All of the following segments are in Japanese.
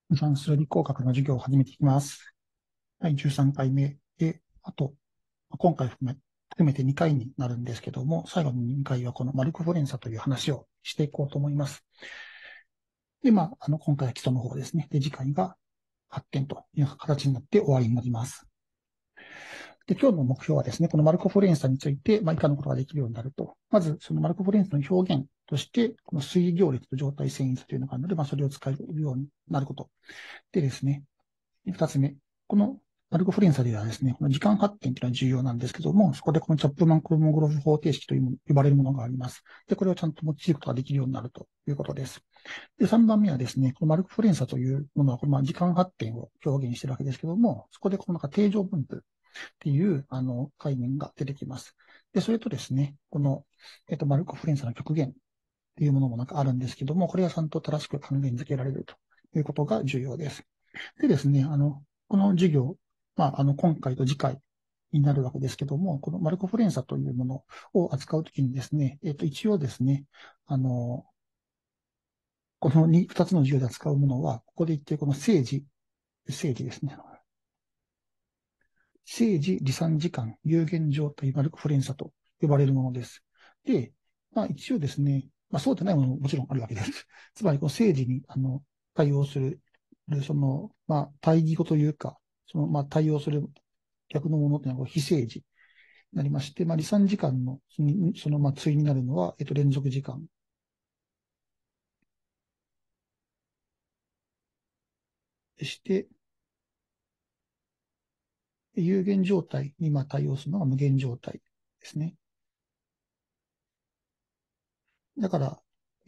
算数理工学の授業を始めていきます。第13回目で、今回含めて2回になるんですけども、最後の2回はこのマルコ・フォレンサという話をしていこうと思います。で、今回は基礎の方ですね。で、次回が発展という形になって終わりになります。で、今日の目標はですね、このマルコ・フォレンサについて、以下のことができるようになると。まず、そのマルコ・フォレンサの表現として、この水行列と状態遷移というのがあるので、それを使えるようになること。でですね、二つ目。このマルコ・フレンサではですね、この時間発展というのは重要なんですけども、そこでこのチャップマン・コルモグロフ方程式という呼ばれるものがあります。で、これをちゃんと用いることができるようになるということです。で、3番目はですね、このマルコ・フレンサというものは、時間発展を表現しているわけですけども、そこでこの定常分布っていう概念が出てきます。で、それとですね、この、マルコ・フレンサの極限っていうものもあるんですけども、これはちゃんと正しく還元づけられるということが重要です。でですね、この授業、今回と次回になるわけですけども、このマルコ・フォレンサというものを扱うときにですね、一応ですね、この二つの授業で扱うものは、ここで言っているこの政治ですね。政治、離散時間、有限状態、マルコ・フォレンサと呼ばれるものです。で、一応ですね、そうでないものももちろんあるわけです。つまり、この政治に、対応する、対義語というか、対応する逆のものというのは、非政治になりまして、離散時間の、対になるのは、連続時間でして、有限状態に対応するのが無限状態ですね。だから、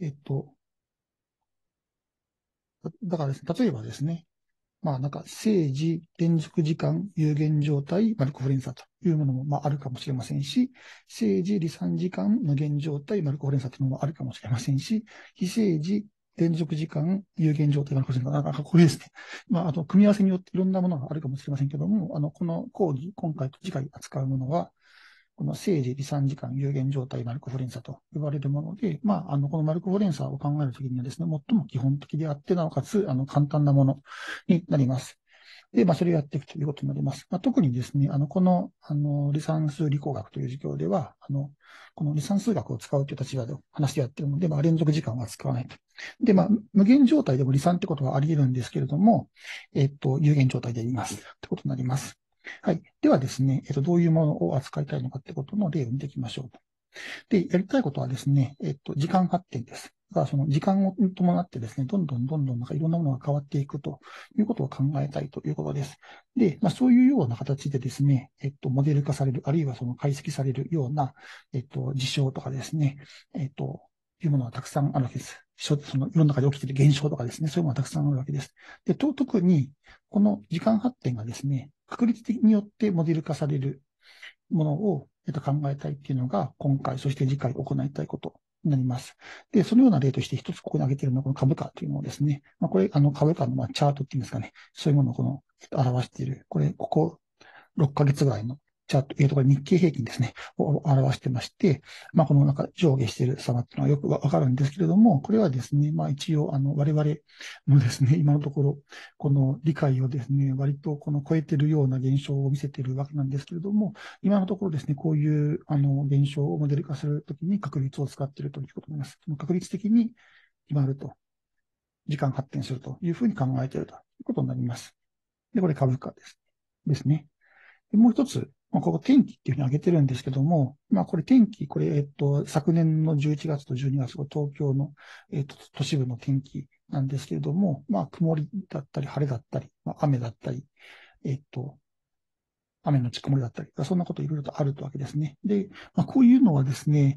ですね、例えばですね、政治、連続時間、有限状態、マルコ・フォレンサというものも、あるかもしれませんし、政治、離散時間、無限状態、マルコ・フォレンサというのもあるかもしれませんし、非政治、連続時間、有限状態、マルコ・フォレンサ、これですね。組み合わせによっていろんなものがあるかもしれませんけども、この講義、今回と次回扱うものは、この政治、離散時間、有限状態、マルコ・フォレンサと呼ばれるもので、このマルコ・フォレンサを考えるときにはですね、最も基本的であって、なおかつ、簡単なものになります。で、それをやっていくということになります。特にですね、この、離散数理工学という授業では、この離散数学を使うという立場で話でやっているので、連続時間は使わないと。で、無限状態でも離散ってことはあり得るんですけれども、有限状態でやります。ってことになります。はい。ではですね、どういうものを扱いたいのかってことの例を見ていきましょう。で、やりたいことはですね、時間発展です。その時間を伴ってですね、どんどんいろんなものが変わっていくということを考えたいということです。で、そういうような形でですね、モデル化される、あるいはその解析されるような、事象とかですね、いうものがたくさんあるわけです。その世の中で起きている現象とかですね、そういうものがたくさんあるわけです。で、特に、この時間発展がですね、確率的によってモデル化されるものを、考えたいっていうのが、今回、そして次回行いたいことになります。で、そのような例として一つここに挙げているのは、この株価というのをですね、これ、株価のチャートっていうんですかね、そういうものを表している、ここ6ヶ月ぐらいのチャート、これ日経平均ですね、を表してまして、この上下している様っていうのはよくわかるんですけれども、これはですね、一応、我々のですね、今のところ、この理解をですね、割と超えているような現象を見せているわけなんですけれども、今のところですね、こういう、現象をモデル化するときに確率を使っているということになります。その確率的に決まると、時間発展するというふうに考えているということになります。で、これ株価ですね。もう一つ、ここ天気っていうふうに挙げてるんですけども、これ天気、昨年の11月と12月の東京の、都市部の天気なんですけれども、曇りだったり、晴れだったり、雨だったり、えっと、雨のち曇りだったり、そんなこといろいろとあるわけですね。で、こういうのはですね、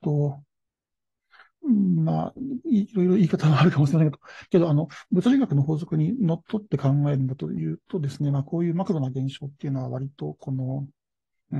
いろいろ言い方はあるかもしれないけど、物理学の法則にのっとって考えるんだというとですね、こういうマクロな現象っていうのは割と、うん、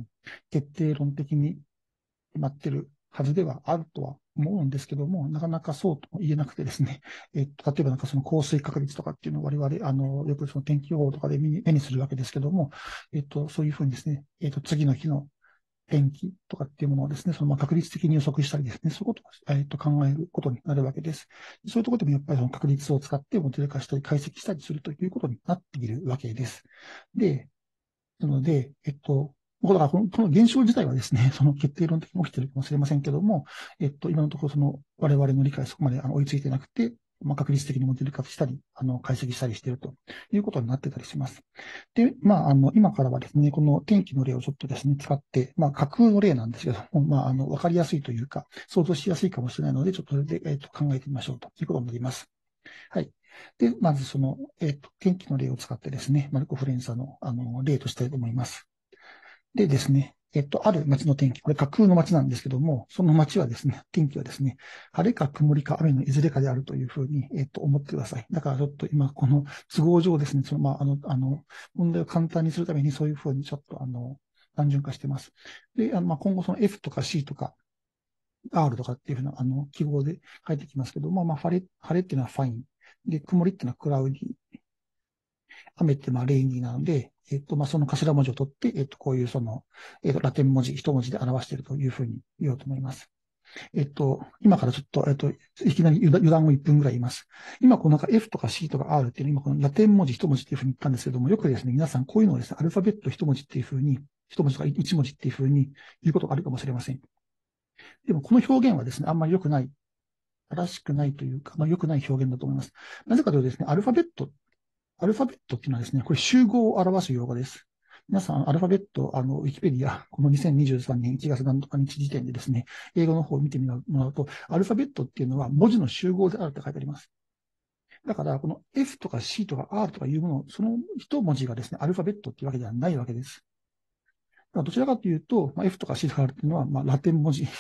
決定論的になってるはずではあるとは思うんですけども、なかなかそうとも言えなくてですね、例えばその降水確率とかっていうのを我々、よくその天気予報とかで目にするわけですけども、そういうふうにですね、次の日の天気とかっていうものをですね、その確率的に予測したりですね、そういうことを、考えることになるわけです。そういうところでもやっぱりその確率を使ってモデル化したり解析したりするということになっているわけです。で、なので、だからこの現象自体はですね、その決定論的に起きているかもしれませんけども、今のところその我々の理解そこまで追いついてなくて、確率的にモデル化したり、解析したりしているということになってたりします。で、今からはですね、この天気の例をちょっとですね、使って、架空の例なんですけども、わかりやすいというか、想像しやすいかもしれないので、ちょっとそれで、考えてみましょうということになります。はい。で、まずその、天気の例を使ってですね、マルコ・フレンサの、例としたいと思います。でですね、ある街の天気、これ架空の街なんですけども、その街はですね、天気はですね、晴れか曇りか雨のいずれかであるというふうに、思ってください。だからちょっと今、この都合上ですね、その、問題を簡単にするためにそういうふうにちょっと、単純化してます。で、今後その F とか C とか R とかっていうふうな、記号で書いてきますけども、晴れっていうのはファイン。で、曇りっていうのはクラウディ。雨ってレイニーなので、その頭文字を取って、こういうその、ラテン文字、一文字で表しているというふうに言おうと思います。今からちょっと、いきなり余談を1分ぐらい言います。今、このF とか C とか R っていうの今このラテン文字一文字っていうふうに言ったんですけども、よくですね、皆さんこういうのをですね、アルファベット一文字っていうふうに、一文字とか一文字っていうふうに言うことがあるかもしれません。でも、この表現はですね、あんまり良くない、正しくないというか、良くない表現だと思います。なぜかというとですね、アルファベットっていうのはですね、これ集合を表す用語です。皆さん、アルファベット、ウィキペディア、この2023年1月何とか日時点でですね、英語の方を見てもらうと、アルファベットっていうのは文字の集合であるって書いてあります。だから、この F とか C とか R とかいうもの、その一文字がですね、アルファベットっていうわけではないわけです。どちらかというと、F とか C とか R っていうのは、ラテン文字、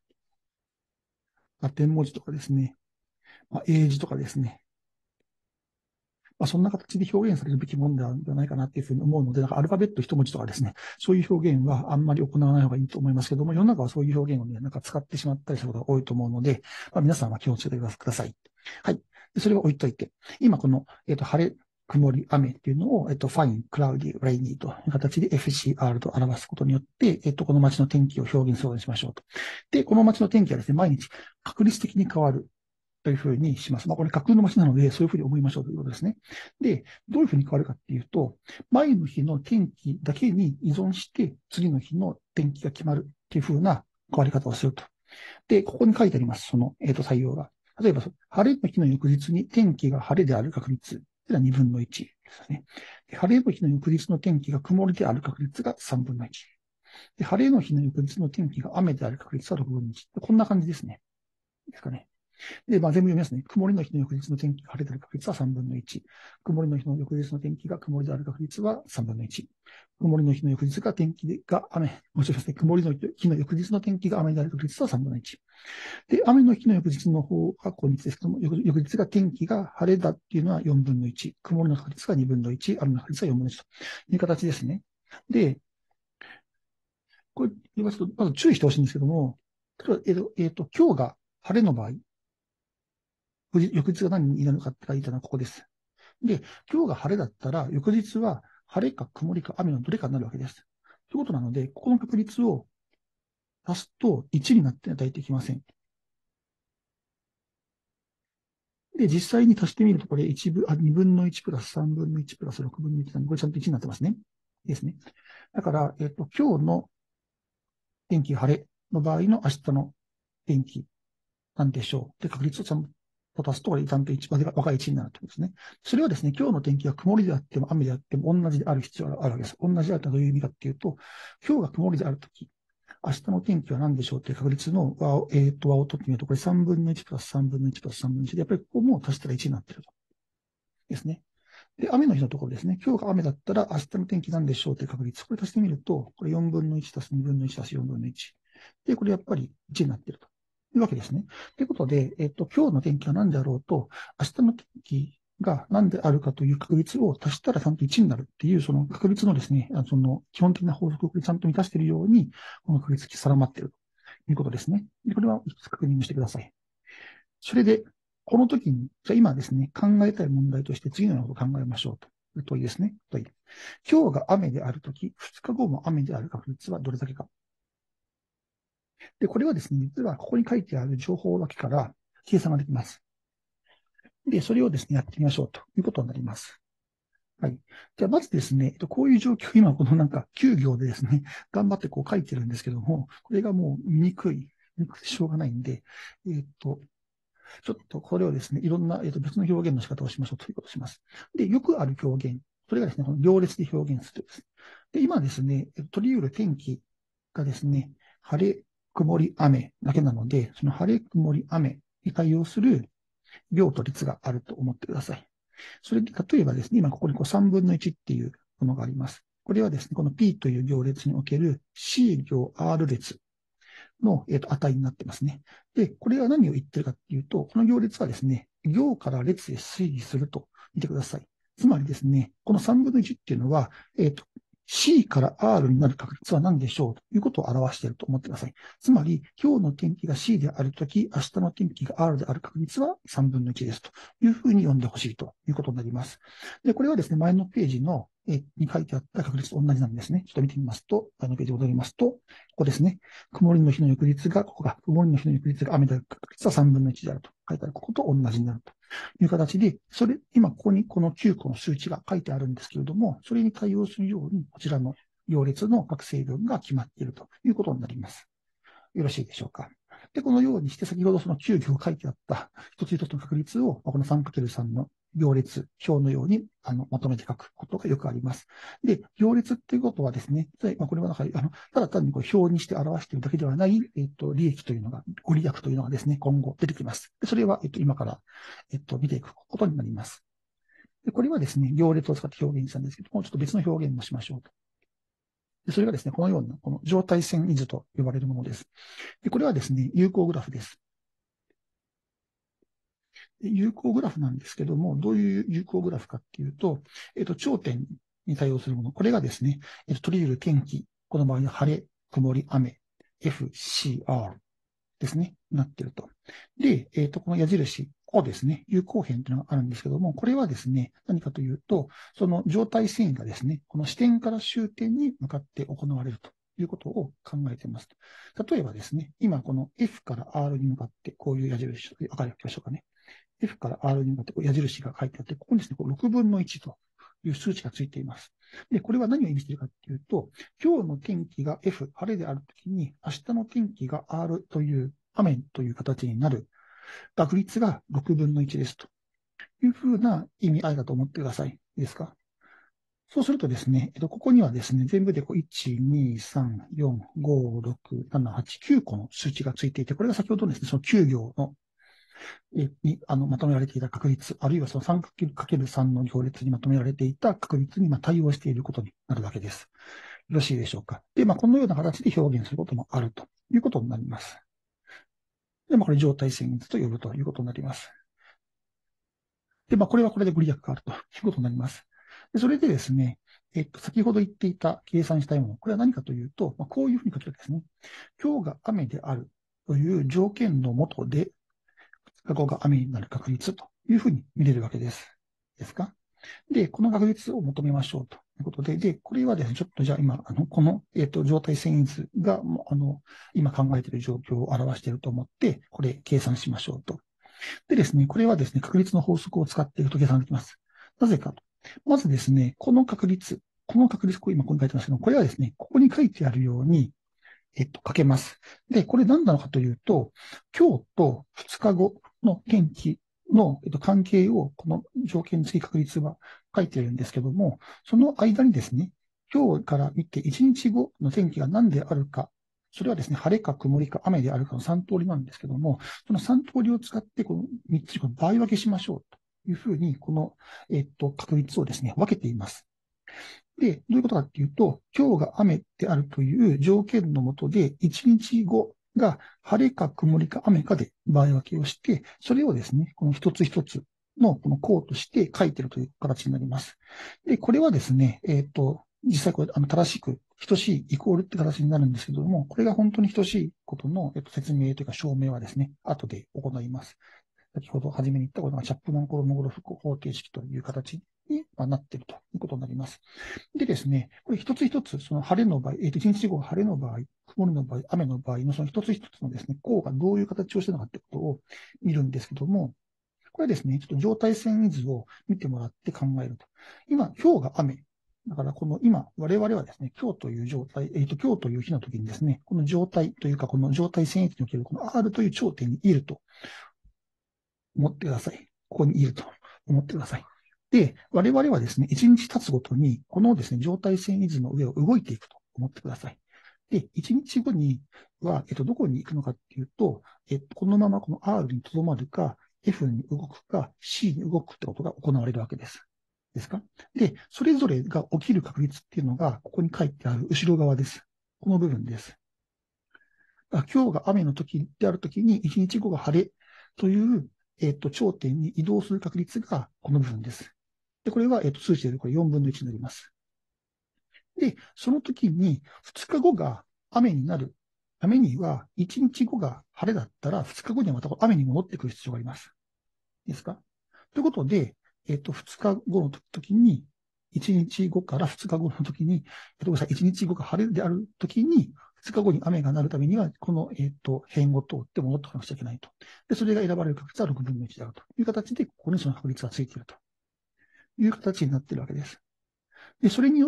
ラテン文字とかですね、英字とかですね、そんな形で表現されるべきものではないかなっていうふうに思うので、アルファベット一文字とかですね、そういう表現はあんまり行わない方がいいと思いますけども、世の中はそういう表現をね、使ってしまったりすることが多いと思うので、皆さんは気をつけてください。はい。それは置いといて、今この、晴れ、曇り、雨っていうのを、ファイン、クラウディ、レイニーという形で FCR と表すことによって、この街の天気を表現するようにしましょうと。で、この街の天気はですね、毎日確率的に変わる。というふうにします。これ架空の街なので、そういうふうに思いましょうということですね。で、どういうふうに変わるかっていうと、前の日の天気だけに依存して、次の日の天気が決まるっていうふうな変わり方をすると。で、ここに書いてあります。その、採用が。例えば、晴れの日の翌日に天気が晴れである確率。というのは2分の1ですね。晴れの日の翌日の天気が曇りである確率が3分の1。で、晴れの日の翌日の天気が雨である確率は6分の1。こんな感じですね。ですかね。で、全部読みますね。曇りの日の翌日の天気が晴れである確率は3分の1。曇りの日の翌日の天気が曇りである確率は3分の1。曇りの日の翌日が天気が雨、もしろですね、曇りの日の翌日の天気が雨である確率は3分の1。で、雨の日の翌日の方が今日ですけども、翌日が天気が晴れだっていうのは4分の1。曇りの確率が2分の1。雨の確率が4分の1という形ですね。で、これ言いますと、まず注意してほしいんですけども、例えば、今日が晴れの場合、翌日が何になるのかって書いたのはここです。で、今日が晴れだったら、翌日は晴れか曇りか雨のどれかになるわけです。ということなので、ここの確率を足すと1になって大体きません。で、実際に足してみると、これ2分の1プラス3分の1プラス6分の1なんで、これちゃんと1になってますね。ですね。だから、今日の天気晴れの場合の明日の天気なんでしょう。で、確率をちゃんと足すと、これちゃんと1、若い1になるということですね。それはですね、今日の天気が曇りであっても雨であっても同じである必要があるわけです。同じであるとはどういう意味かっていうと、今日が曇りであるとき、明日の天気は何でしょうという確率の和を、和を取ってみると、これ3分の1プラス3分の1プラス3分の1で、やっぱりここも足したら1になっていると。ですね。で、雨の日のところですね。今日が雨だったら明日の天気何でしょうという確率。これ足してみると、これ4分の1足す2分の1足す4分の1。で、これやっぱり1になっているというわけですね。ということで、今日の天気は何であろうと、明日の天気が何であるかという確率を足したらちゃんと1になるっていう、その確率のですね、その基本的な法則をちゃんと満たしているように、この確率定まっているということですね。で、これは一つ確認してください。それで、この時に、じゃあ今ですね、考えたい問題として次のようなことを考えましょうという問いですね。問い。今日が雨であるとき、2日後も雨である確率はどれだけか。 で、これはですね、実はここに書いてある情報だけから計算ができます。で、それをですね、やってみましょうということになります。はい。じゃあ、まずですね、こういう状況、今このなんか9行でですね、頑張ってこう書いてるんですけども、これがもう見にくいしょうがないんで、ちょっとこれをですね、いろんな、別の表現の仕方をしましょうということをします。で、よくある表現。それがですね、この行列で表現するです。で、今ですね、取り得る天気がですね、晴れ、曇り、雨だけなので、その晴れ、曇り、雨に対応する量と率があると思ってください。それで、例えばですね、今ここにこう3分の1っていうものがあります。これはですね、この P という行列における C 行 R 列の、値になってますね。で、これは何を言ってるかっていうと、この行列はですね、行から列へ推移すると見てください。つまりですね、この3分の1っていうのは、C から R になる確率は何でしょうということを表していると思ってください。つまり、今日の天気が C であるとき、明日の天気が R である確率は3分の1ですというふうに読んでほしいということになります。で、これはですね、前のページのに書いてあった確率と同じなんですね。ちょっと見てみますと、前のページに戻りますと、ここですね。曇りの日の翌日が、ここが、曇りの日の翌日が雨である確率は3分の1であると書いてあるここと同じになるという形で、今ここにこの9個の数値が書いてあるんですけれども、それに対応するように、こちらの行列の各成分が決まっているということになります。よろしいでしょうか。で、このようにして、先ほどその9行書いてあった一つ一つの確率を、この 3×3 の行列表のようにまとめて書くことがよくあります。で、行列っていうことはですね、これはただ単にこう表にして表しているだけではない、利益というのが、ご利益というのがですね、今後出てきます。でそれは、今から、見ていくことになります。でこれはですね、行列を使って表現したんですけども、ちょっと別の表現もしましょうと。でそれがですね、このような、この状態線図と呼ばれるものです。でこれはですね、有効グラフです。有効グラフなんですけども、どういう有効グラフかっていうと、頂点に対応するもの。これがですね、取り得る天気。この場合は晴れ、曇り、雨。FCR ですね、なっていると。で、この矢印、ここですね、有効辺というのがあるんですけども、これはですね、何かというと、その状態遷移がですね、この支点から終点に向かって行われるということを考えています。例えばですね、今この F から R に向かって、こういう矢印、わかりましょうかね。F から R に向かって矢印が書いてあって、ここにですね、6分の1という数値がついています。で、これは何を意味しているかというと、今日の天気が F、晴れであるときに、明日の天気が R という雨という形になる確率が6分の1ですというふうな意味合いだと思ってください。いいですか？そうするとですね、ここにはですね、全部で1、2、3、4、5、6、7、8、9個の数値がついていて、これが先ほどですね、その9行のにまとめられていた確率、あるいはその 3×3 の行列にまとめられていた確率に対応していることになるわけです。よろしいでしょうか。で、このような形で表現することもあるということになります。で、これ状態遷移と呼ぶということになります。で、これはこれでご利益があるということになります。でそれでですね、先ほど言っていた計算したいもの、これは何かというと、こういうふうに書けるわけですね。今日が雨であるという条件のもとで、過去が雨になる確率というふうに見れるわけです。ですか？で、この確率を求めましょうということで、これはですね、ちょっとじゃあ今、この、状態遷移図が、今考えている状況を表していると思って、これ計算しましょうと。でですね、これはですね、確率の法則を使っていると計算できます。なぜかと。まずですね、この確率、今ここに書いてますけど、これはですね、ここに書いてあるように、かけます。で、これ何なのかというと、今日と2日後の天気の、関係を、この条件付き確率は書いているんですけども、その間にですね、今日から見て1日後の天気が何であるか、それはですね、晴れか曇りか雨であるかの3通りなんですけども、その3通りを使って、この3つに倍分けしましょうというふうに、この、確率をですね、分けています。で、どういうことかっていうと、今日が雨であるという条件のもとで、1日後が晴れか曇りか雨かで場合分けをして、それをですね、この一つ一つのこの項として書いているという形になります。で、これはですね、実際これ、正しく、等しいイコールって形になるんですけども、これが本当に等しいことの、説明というか証明はですね、後で行います。先ほど初めに言ったこのチャップマンコロモグラフ方程式という形になっているということになります。でですね、これ一つ一つ、その晴れの場合、1日後晴れの場合、曇りの場合、雨の場合のその一つ一つのですね、項がどういう形をしているのかということを見るんですけども、これですね、ちょっと状態遷移図を見てもらって考えると。今、今日が雨。だから、この今、我々はですね、今日という状態、今日という日の時にですね、この状態というか、この状態遷移図におけるこの R という頂点にいると思ってください。ここにいると思ってください。で、我々はですね、1日経つごとに、このですね、状態遷移図の上を動いていくと思ってください。で、1日後には、どこに行くのかっていうと、このままこの R に留まるか、F に動くか、C に動くってことが行われるわけです。ですか？で、それぞれが起きる確率っていうのが、ここに書いてある後ろ側です。この部分です。今日が雨の時である時に、1日後が晴れという、頂点に移動する確率がこの部分です。で、これは、数値でこれ4分の1になります。で、その時に2日後が雨になるためには、1日後が晴れだったら、2日後にはまた雨に戻ってくる必要があります。いいですか？ということで、2日後の時に、1日後から2日後の時に、ごめんなさい、1日後が晴れである時に、2日後に雨がなるためには、この、辺を通って戻ってこなくちゃいけないと。で、それが選ばれる確率は6分の1であるという形で、ここにその確率がついているという形になっているわけです。で、それによって、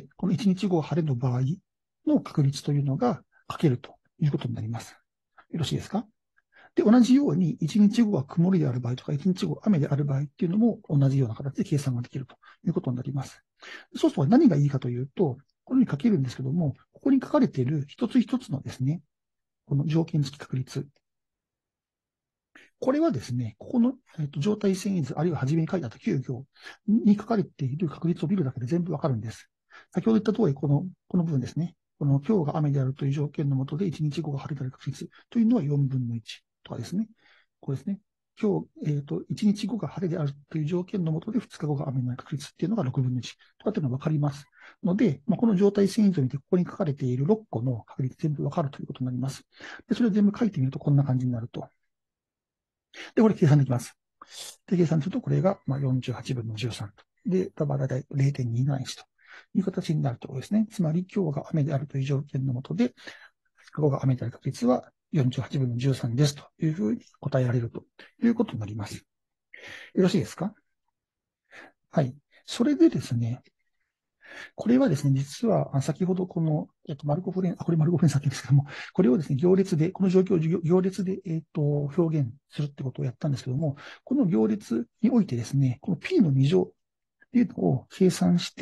この1日後晴れの場合の確率というのが書けるということになります。よろしいですか？で、同じように、1日後は曇りである場合とか、1日後雨である場合っていうのも同じような形で計算ができるということになります。そうすると何がいいかというと、このように書けるんですけども、ここに書かれている一つ一つのですね、この条件付き確率。これはですね、ここの、状態遷移図、あるいは初めに書いてあった9行に書かれている確率を見るだけで全部わかるんです。先ほど言った通り、この部分ですね。この今日が雨であるという条件のもとで1日後が晴れである確率というのは4分の1とかですね。これですね。今日、1日後が晴れであるという条件のもとで2日後が雨になる確率っていうのが6分の1とかっていうのがわかります。ので、この状態遷移図を見て、ここに書かれている6個の確率全部わかるということになります。で、それを全部書いてみるとこんな感じになると。で、これ計算できます。で、計算すると、これが48分の13と。で、だいたい0.271という形になるところですね。つまり、今日が雨であるという条件のもとで、2日後が雨である確率は48分の13ですというふうに答えられるということになります。よろしいですか？はい。それでですね、これはですね、実は、先ほどこの、マルコフレン、これマルコフレン先ですけども、これをですね、行列で、この状況を行列で、表現するってことをやったんですけども、この行列においてですね、この P の2乗っていうのを計算して、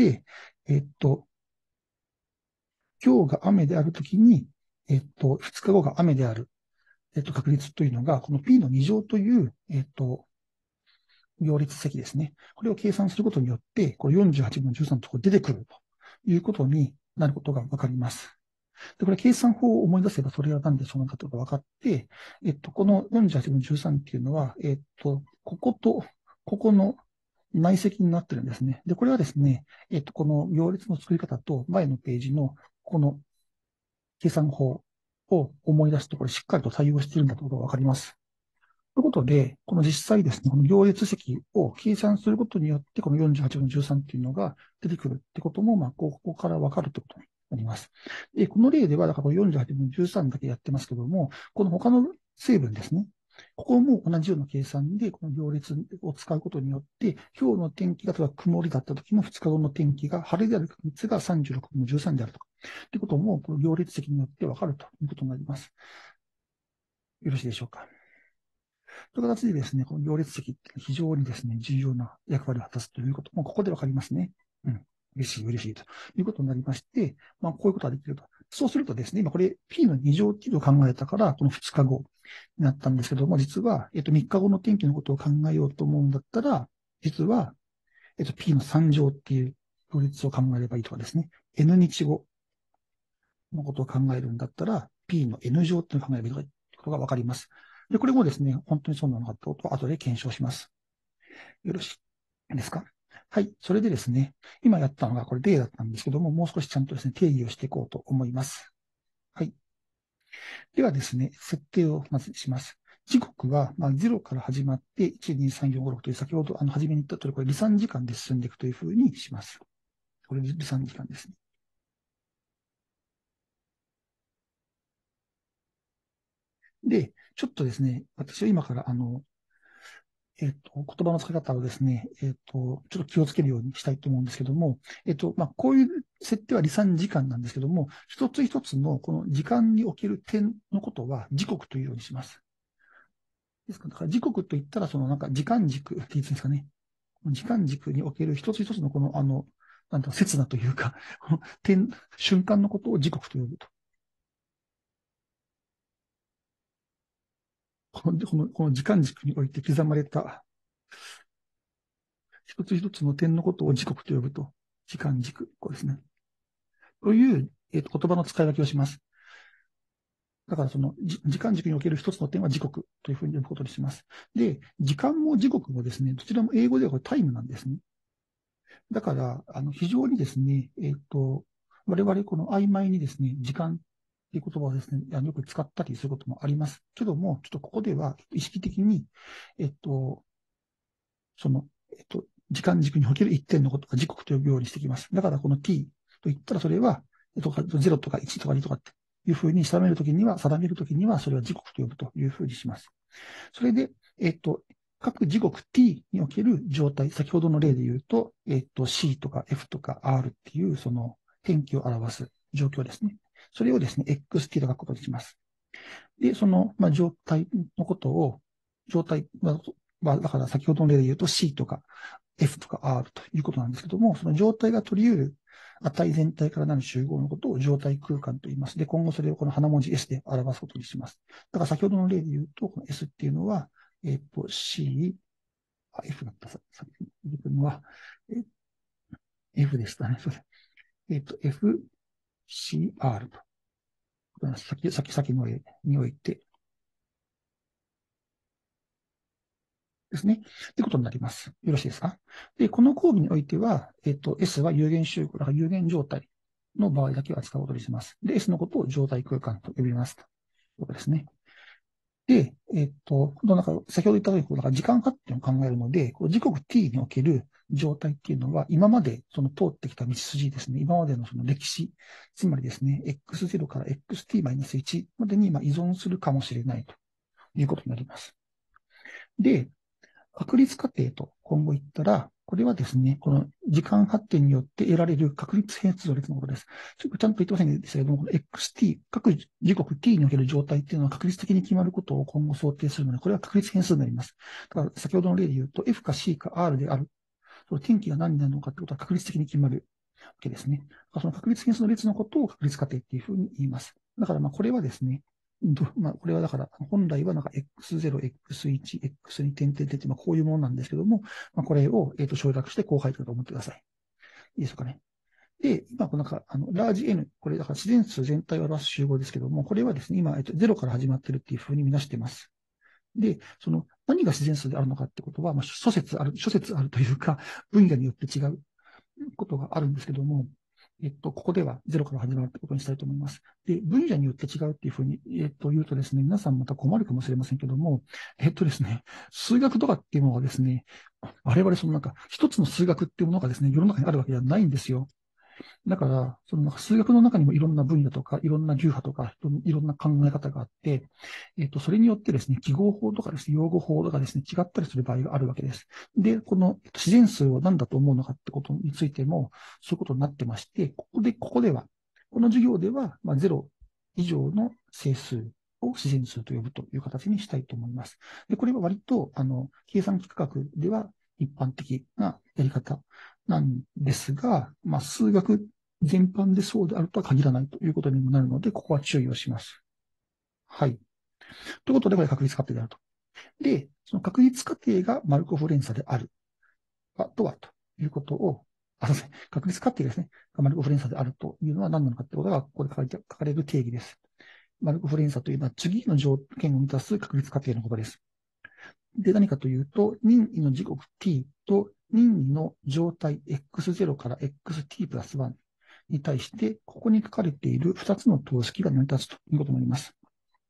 今日が雨であるときに、2日後が雨である、確率というのが、この P の2乗という、行列積ですね。これを計算することによって、これ48分の13のところ出てくるということになることがわかります。で、これ計算法を思い出せばそれは何でしょうかということが分かって、この48分の13っていうのは、こことここの内積になってるんですね。で、これはですね、この行列の作り方と前のページのこの計算法を思い出すと、これしっかりと対応しているんだということがわかります。ということで、この実際ですね、この行列積を計算することによって、この48分の13っていうのが出てくるってことも、ここからわかるということになります。で、この例では、だから48分の13だけやってますけども、この他の成分ですね。ここも同じような計算で、この行列を使うことによって、今日の天気が例えば曇りだった時も2日後の天気が晴れである確率が36分の13であるとか、ということも、この行列積によってわかるということになります。よろしいでしょうか。という形でですね、この行列積って非常にですね、重要な役割を果たすということも、ここでわかりますね。うん。嬉しいということになりまして、こういうことができると。そうするとですね、今これ P の2乗っていうのを考えたから、この2日後になったんですけども、実は、3日後の天気のことを考えようと思うんだったら、実は、P の3乗っていう行列を考えればいいとかですね、N 日後のことを考えるんだったら、P の N 乗っていうのを考えればいいとか、ことがわかります。で、これもですね、本当にそうなのかと後で検証します。よろしいですか？はい。それでですね、今やったのがこれ例だったんですけども、もう少しちゃんとですね、定義をしていこうと思います。はい。ではですね、設定をまずします。 時刻は、0から始まって、1、2、3、4、5、6という、先ほど、初めに言った通り、これ、離散時間で進んでいくというふうにします。これ、離散時間ですね。で、ちょっとですね、私は今から、言葉の使い方をですね、ちょっと気をつけるようにしたいと思うんですけども、こういう設定は離散時間なんですけども、一つ一つのこの時間における点のことは時刻というようにします。ですから、だから時刻といったら、そのなんか時間軸って言うんですかね。時間軸における一つ一つのこの、なんだ、刹那というか、この瞬間のことを時刻と呼ぶと。この時間軸において刻まれた一つ一つの点のことを時刻と呼ぶと。時間軸、こうですね。という、言葉の使い分けをします。だからその時間軸における一つの点は時刻というふうに呼ぶことにします。で、時間も時刻もですね、どちらも英語ではこれタイムなんですね。だから、非常にですね、我々この曖昧にですね、時間っていう言葉をですね、よく使ったりすることもありますけども、ちょっとここでは意識的に、えっと、その、時間軸における一点のことが時刻と呼ぶようにしてきます。だからこの t と言ったらそれは、0とか1とか2とかっていうふうに定めるときには、それは時刻と呼ぶというふうにします。それで、各時刻 t における状態、先ほどの例で言うと、c とか f とか r っていうその天気を表す状況ですね。それをですね、xt と書くことにします。で、その、状態のことを、状態、だから先ほどの例で言うと C とか F とか R ということなんですけども、その状態が取り得る値全体からなる集合のことを状態空間と言います。で、今後それをこの花文字 S で表すことにします。だから先ほどの例で言うと、この S っていうのは、C、F だった、さっき言ったのは、F でしたね。それ。F、C、R と。先の絵において、ですね。ってことになります。よろしいですか？で、この講義においては、S は有限集合、だから有限状態の場合だけを扱うことにします。で、S のことを状態空間と呼びますということですね。で、なんか先ほど言ったように、時間発展を考えるので、時刻 t における状態っていうのは、今までその通ってきた道筋ですね、今までのその歴史、つまりですね、x0 から xt-1 までに依存するかもしれないということになります。で、確率過程と今後言ったら、これはですね、この時間発展によって得られる確率変数度列のことです。ちゃんと言ってませんでしたけども、この xt、各時刻 t における状態っていうのは確率的に決まることを今後想定するので、これは確率変数になります。だから先ほどの例で言うと、f か c か r である。その天気が何になるのかってことは確率的に決まるわけですね。その確率変数の列のことを確率過程っていうふうに言います。だからこれはですね、これはだから、本来はx0、x1、x2 点々点って、こういうものなんですけども、これを、省略してこう書いてると思ってください。いいですかね。で、今、ラージ N、これだから自然数全体を表す集合ですけども、これはですね、今、0から始まってるっていうふうに見なしています。で、何が自然数であるのかってことは、諸説あるというか、分野によって違うことがあるんですけども、ここではゼロから始まるってことにしたいと思います。で、分野によって違うっていうふうに、言うとですね、皆さんまた困るかもしれませんけども、ですね、数学とかっていうものはですね、我々一つの数学っていうものがですね、世の中にあるわけではないんですよ。だから、数学の中にもいろんな分野とか、いろんな流派とか、いろんな考え方があって、それによってですね、記号法とかですね、用語法とかですね、違ったりする場合があるわけです。で、この自然数を何だと思うのかってことについても、そういうことになってまして、ここでは、この授業では、0以上の整数を自然数と呼ぶという形にしたいと思います。で、これは割と、計算機科学では一般的なやり方なんですが、数学全般でそうであるとは限らないということにもなるので、ここは注意をします。はい。ということで、これ確率過程であると。で、その確率過程がマルコフ連鎖である。とは、ということを、すみません。確率過程ですね。マルコフ連鎖であるというのは何なのかということが、ここで書かれる定義です。マルコフ連鎖というのは次の条件を満たす確率過程のことです。で、何かというと、任意の時刻 t と任意の状態 x0 から xt プラス1に対して、ここに書かれている2つの等式が成り立つということになります。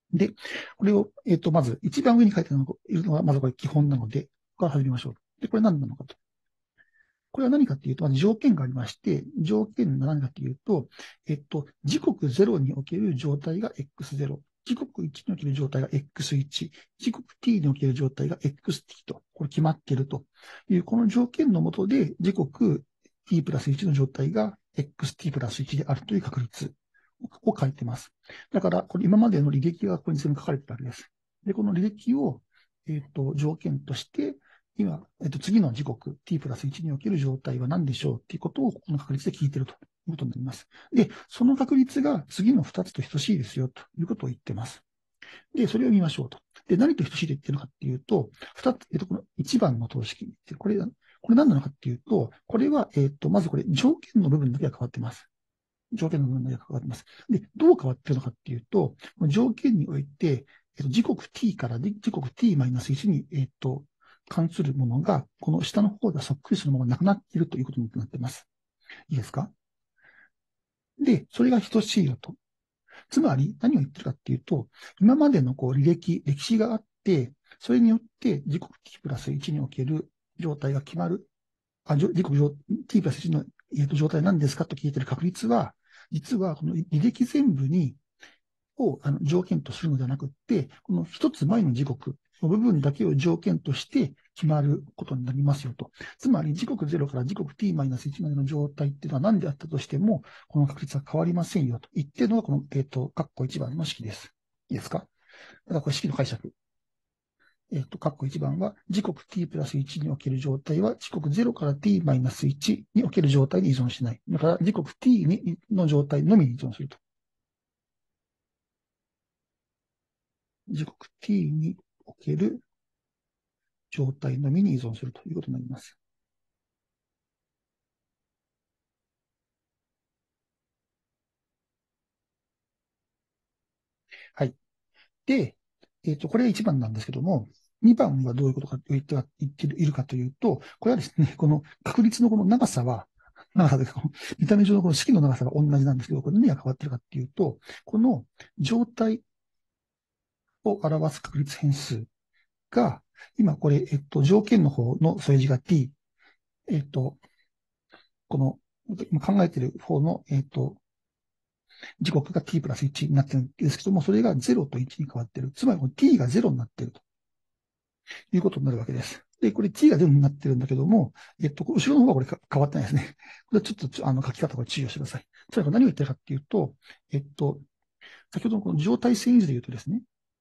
で、これを、まず、一番上に書いてあるのが、まずこれ基本なので、ここから始めましょう。で、これ何なのかと。これは何かっていうと、まず条件がありまして、条件が何かっていうと、時刻0における状態が X0、時刻1における状態が X1、時刻 t における状態が XT と、これ決まっているという、この条件のもとで、時刻 t プラス1の状態が XT プラス1であるという確率を書いてます。だから、これ今までの履歴がここに全部書かれてたわけです。で、この履歴を、条件として、今、次の時刻 t プラス1における状態は何でしょうっていうことをこの確率で聞いているということになります。で、その確率が次の2つと等しいですよということを言ってます。で、それを見ましょうと。で、何と等しいと言っているのかっていうと、2つ、この1番の等式。これ何なのかっていうと、これは、まずこれ条件の部分だけが変わってます。条件の部分だけが変わってます。で、どう変わっているのかっていうと、条件において、時刻 t から時刻 t-1 に、関するものが、この下の方ではそっくりそのままなくなっているということになっています。いいですか？で、それが等しいよと。つまり、何を言ってるかっていうと、今までの歴史があって、それによって時刻 t プラス1における状態が決まる。時刻 t プラス1の、状態なんですかと聞いている確率は、実はこの履歴全部を条件とするのではなくって、この一つ前の時刻の部分だけを条件として決まることになりますよと。つまり時刻0から時刻 t-1 までの状態っていうのは何であったとしても、この確率は変わりませんよと言っているのがこの、括弧1番の式です。いいですか？だからこれ式の解釈。括弧1番は、時刻 t プラス1における状態は、時刻0から t-1 における状態に依存しない。だから、時刻 t の状態のみに依存すると。時刻 t における状態のみに依存するということになります。はい。で、これが1番なんですけども、2番はどういうことかと言っているかというと、これはですね、この確率のこの長さで、見た目上のこの式の長さが同じなんですけど、これ何が変わってるかっていうと、この状態を表す確率変数が、今これ、条件の方の数字が t、この、今考えている方の、時刻が t プラス1になってるんですけども、それが0と1に変わっている。つまり t が0になっているということになるわけです。で、これ t が0になってるんだけども、後ろの方はこれ変わってないですね。これちょっと書き方を注意をしてください。つまり何を言ってるかっていうと、先ほどのこの状態遷移図で言うとですね、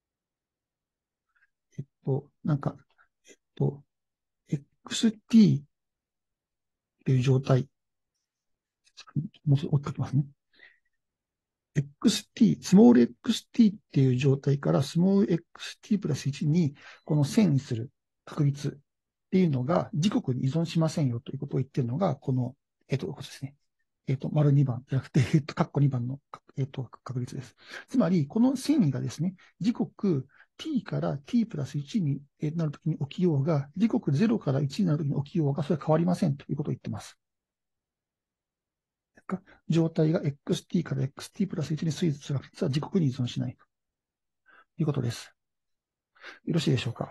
なんか、XT っていう状態、もうちょっと追って書きますね。XT、スモール XT っていう状態からスモール XT プラス1にこの遷移する確率っていうのが時刻に依存しませんよということを言ってるのが、この、ここですね。丸2番じゃなくて、括弧2番の、確率です。つまり、この遷移がですね、時刻 t から t プラス1になるときに起きようが、時刻0から1になるときに起きようが、それは変わりませんということを言っています。状態が XT から XT プラス1に推移する確率は時刻に依存しないということです。よろしいでしょうか。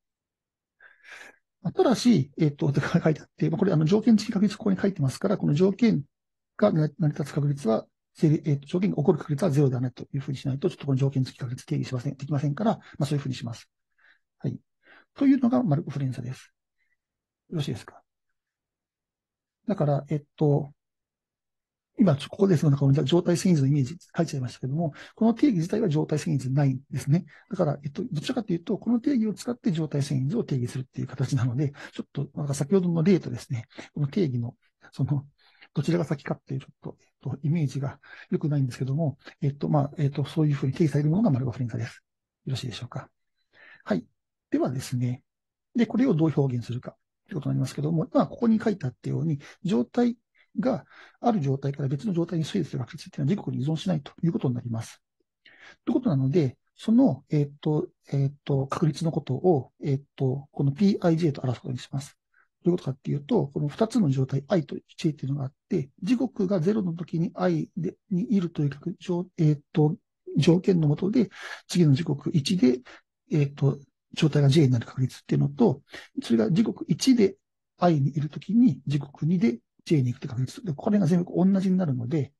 ただし、書いてあって、これ、条件付き確率ここに書いてますから、この条件が成り立つ確率は、条件が起こる確率はゼロではないというふうにしないと、ちょっとこの条件付き確率定義できませんから、そういうふうにします。はい。というのがマルコ・フレンザです。よろしいですか。だから、今、ここですのこの状態遷移図のイメージ書いちゃいましたけども、この定義自体は状態遷移図ないんですね。だから、どちらかというと、この定義を使って状態遷移図を定義するっていう形なので、ちょっと、なんか先ほどの例とですね、この定義の、どちらが先かっていう、ちょっと、イメージが良くないんですけども、そういうふうに定義されるものがマルコ・フレンザです。よろしいでしょうか。はい。ではですね、で、これをどう表現するかということになりますけども、ここに書いてあったように、状態がある状態から別の状態に推移する確率っていうのは時刻に依存しないということになります。ということなので、その、確率のことを、この Pij と表すことにします。どういうことかっていうと、この2つの状態、i と j っていうのがあって、時刻が0の時に i にいるという条件のもとで、次の時刻1で、状態が J になる確率っていうのと、それが時刻1で I にいるときに、時刻2で J に行くって確率。で、これが全部同じになるので、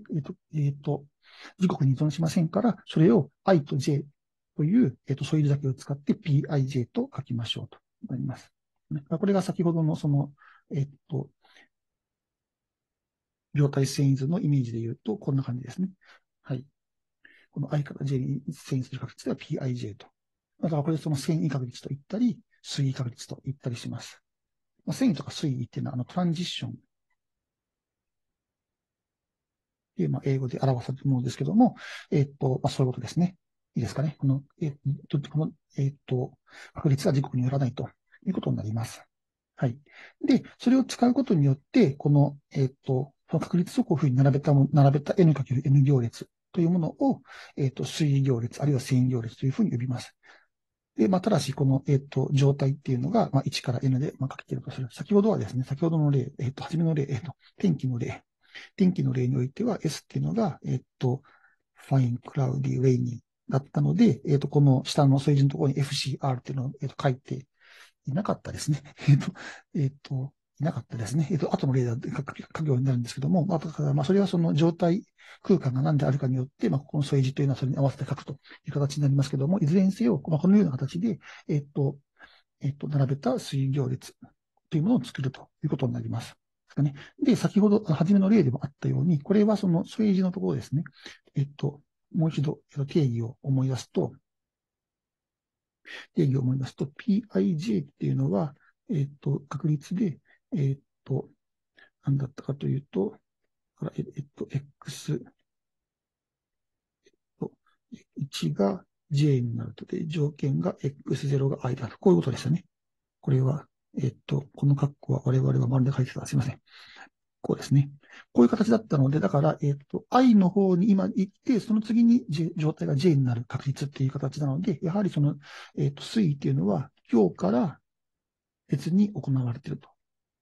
時刻に依存しませんから、それを I と J という、素入れだけを使って PIJ と書きましょうとなります。これが先ほどのその、状態遷移図のイメージで言うと、こんな感じですね。はい。この I から J に遷移する確率では PIJ と。だからこれその遷移確率と言ったり、推移確率と言ったりします。遷移とか推移っていうのは、トランジッションっていう、英語で表されるものですけども、そういうことですね。いいですかね。この、確率は時刻によらないということになります。はい。で、それを使うことによって、この、その確率をこういうふうに並べた N×N 行列というものを、推移行列、あるいは遷移行列というふうに呼びます。で、ただし、この、状態っていうのが、1から N で、書けているとする。先ほどはですね、先ほどの例、初めの例、天気の例。天気の例においては S っていうのが、fine, cloudy, rainy だったので、この下の数字のところに FCR っていうのを、書いていなかったですね。いなかったですね。後の例で書くようになるんですけども、だから、それはその状態空間が何であるかによって、ここの数字というのはそれに合わせて書くという形になりますけども、いずれにせよ、このような形で、並べた水行列というものを作るということになります。で、先ほど、初めの例でもあったように、これはその数字のところですね。もう一度、定義を思い出すと、PIJ っていうのは、確率で、何だったかというと、X、1が J になるとで、条件が X0 が I だと。こういうことですよね。これは、この括弧は我々は丸で書いてた。すいません。こうですね。こういう形だったので、だから、I の方に今行って、その次に、状態が J になる確率っていう形なので、やはりその、推移っていうのは、今日から別に行われていると。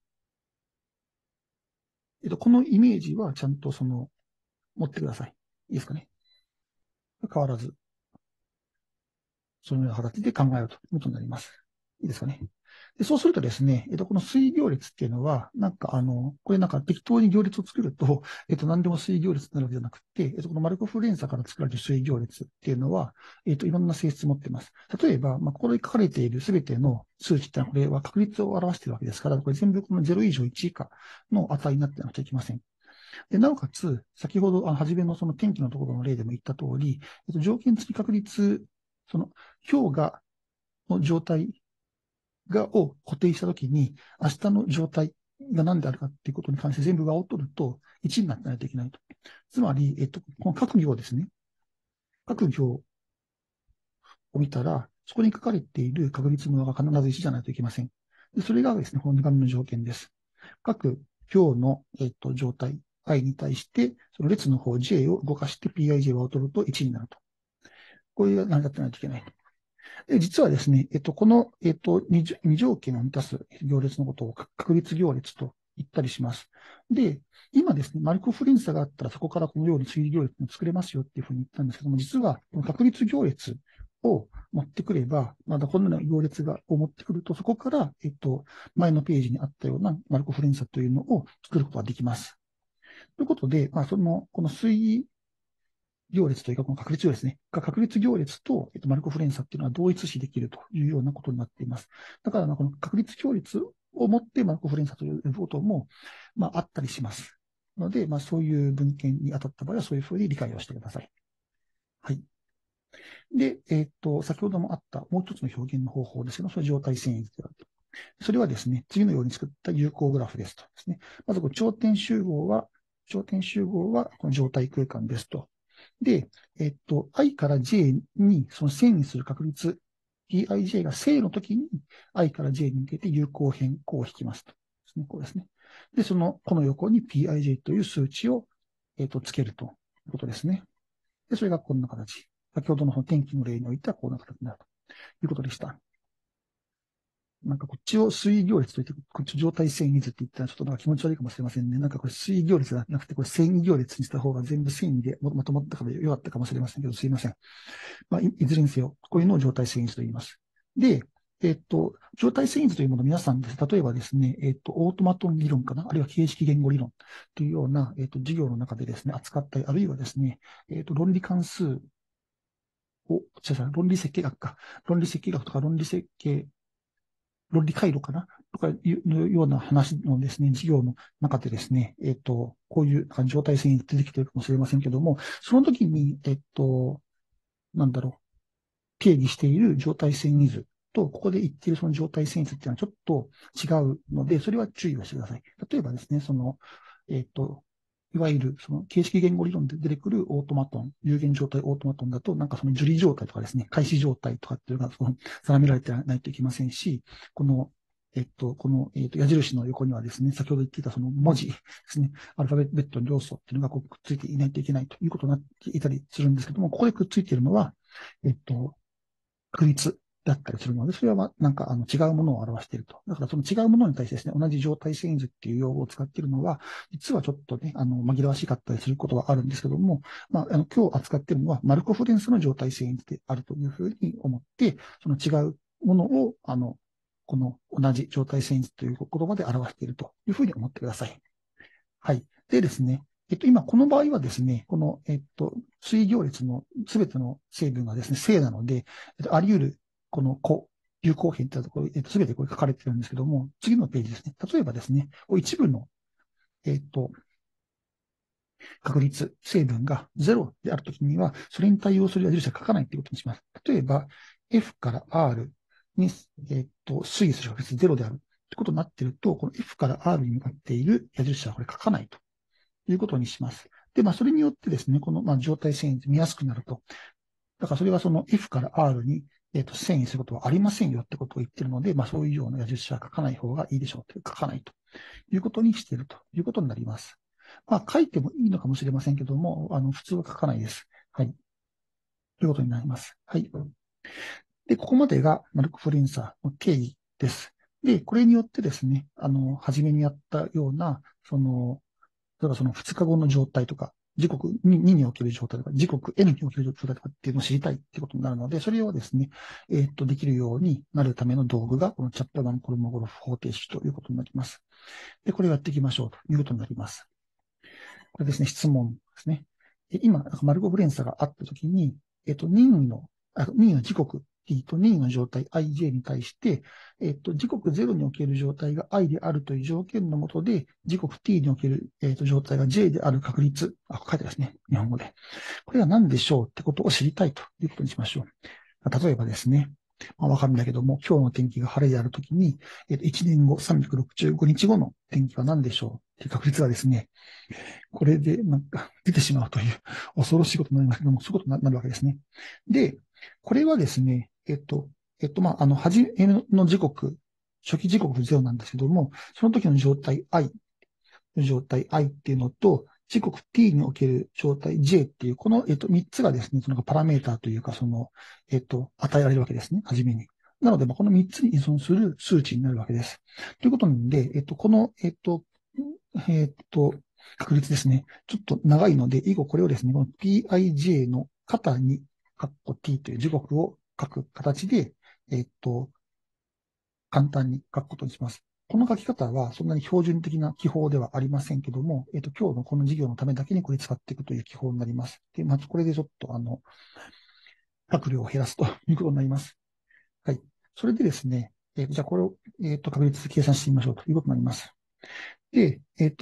このイメージはちゃんと持ってください。いいですかね。変わらず、そのような形で考えようということになります。いいですかね。でそうするとですね、この水行列っていうのは、これ適当に行列を作ると、何でも水行列になるわけじゃなくて、このマルコフ連鎖から作られる水行列っていうのは、いろんな性質を持っています。例えば、ここで書かれているすべての数値ってのは、これは確率を表しているわけですから、これ全部この0以上1以下の値になってなくちゃいけません。で、なおかつ、先ほど、初めのその天気のところの例でも言った通り、条件付き確率、その、氷河の状態を固定したときに、明日の状態が何であるかっていうことに関して全部がを取ると1になってないといけないと。つまり、この各行ですね。各行を見たら、そこに書かれている確率の和が必ず1じゃないといけません。でそれがですね、この2番目の条件です。各行の、状態 i に対して、その列の方 j を動かして pij 和を取ると1になると。こういう何だってないといけない。で実はですね、この、二条件を満たす行列のことを確率行列と言ったりします。で、今ですね、マルコフ連鎖があったらそこからこのように推理行列を作れますよっていうふうに言ったんですけども、実はこの確率行列を持ってくれば、まだこのような行列を持ってくると、そこから、前のページにあったようなマルコフ連鎖というのを作ることができます。ということで、この推移行列というか、この確率行列ね。確率行列と、マルコフ連鎖っていうのは同一視できるというようなことになっています。だから、この確率行列をもってマルコフ連鎖ということも、あったりします。ので、そういう文献に当たった場合は、そういうふうに理解をしてください。はい。で、先ほどもあったもう一つの表現の方法ですけど、それ状態遷移であると。それはですね、次のように作った有効グラフですとですね。まず、頂点集合はこの状態空間ですと。で、i から j にその遷移する確率、pij が正の時に i から j に向けて有効変更を引きますと。ですね、こうですね。で、この横に pij という数値を、つけるということですね。で、それがこんな形。先ほどの天気の例においてはこんな形になるということでした。 なんかこっちを水行列と言って、こっちを状態遷移図って言ったらちょっとなんか気持ち悪いかもしれませんね。なんかこれ水行列じゃなくて、これ遷移行列にした方が全部遷移でまとまったから良かったかもしれませんけど、すいません。まあ、いずれにせよ、こういうのを状態遷移図と言います。で、状態遷移図というものを皆さんです。例えばですね、オートマトン理論かな、あるいは形式言語理論というような、授業の中でですね、扱ったり、あるいはですね、論理関数論理設計学か。論理設計学とか論理設計、論理回路かなとかいうような話のですね、授業の中でですね、こういう状態遷移出てきてるかもしれませんけども、その時に、なんだろう、定義している状態遷移図と、ここで言っているその状態遷移図っていうのはちょっと違うので、それは注意をしてください。例えばですね、いわゆるその形式言語理論で出てくるオートマトン、有限状態オートマトンだと、なんかその受理状態とかですね、開始状態とかっていうのが定められてないといけませんし、この、矢印の横にはですね、先ほど言っていたその文字ですね、アルファベットの要素っていうのがこうくっついていないといけないということになっていたりするんですけども、ここでくっついているのは、確率だったりするので、それはなんか違うものを表していると。だからその違うものに対してですね、同じ状態遷移図っていう用語を使っているのは、実はちょっとね、紛らわしかったりすることはあるんですけども、まあ、今日扱っているのは、マルコフレンスの状態遷移図であるというふうに思って、その違うものを、この同じ状態遷移図という言葉で表しているというふうに思ってください。はい。でですね、今この場合はですね、この、水行列のすべての成分がですね、正なので、あり得る、この有効変ってところ、すべてこれ書かれてるんですけども、次のページですね。例えばですね、一部の、えっと、確率、成分が0であるときには、それに対応する矢印は書かないということにします。例えば、F から R に、推移する確率0であるということになっていると、この F から R に向かっている矢印はこれ書かないということにします。で、まあ、それによってですね、この、まあ、状態遷移見やすくなると。だからそれはその F から R に、遷移することはありませんよってことを言ってるので、まあ、そういうような矢印は書かない方がいいでしょうという、書かないということにしているということになります。まあ、書いてもいいのかもしれませんけども、普通は書かないです。はい。ということになります。はい。で、ここまでがマルク・フレンサーの定義です。で、これによってですね、初めにやったような、例えばその2日後の状態とか、時刻2における状態とか、時刻 N における状態とかっていうのを知りたいっていうことになるので、それをですね、できるようになるための道具が、このチャットマンコルモゴロフ方程式ということになります。で、これをやっていきましょうということになります。これですね、質問ですね。今、マルコ・フレンサがあったときに、任意の時刻 t と任意の状態 ij に対して、時刻0における状態が i であるという条件のもとで、時刻 t における、状態が j である確率、書いてますね。日本語で。これは何でしょうってことを知りたいということにしましょう。例えばですね、まあ、わかるんだけども、今日の天気が晴れであるときに、1年後、365日後の天気は何でしょうっていう確率がですね、これでなんか出てしまうという恐ろしいことになりますけども、そういうことになるわけですね。で、これはですね、まあ、初めの時刻、初期時刻0なんですけども、その時の状態 I の状態 I っていうのと、時刻 t における状態 j っていう、この、3つがですね、そのパラメーターというか、与えられるわけですね、初めに。なので、まあ、この3つに依存する数値になるわけです。ということなので、この、えっと、確率ですね。ちょっと長いので、以後これをですね、この pij の型に、カッコ t という時刻を書く形で、簡単に書くことにします。この書き方はそんなに標準的な記法ではありませんけども、今日のこの授業のためだけにこれ使っていくという記法になります。で、まずこれでちょっと書く量を減らすということになります。はい。それでですね、じゃあこれを、確率で計算してみましょうということになります。で、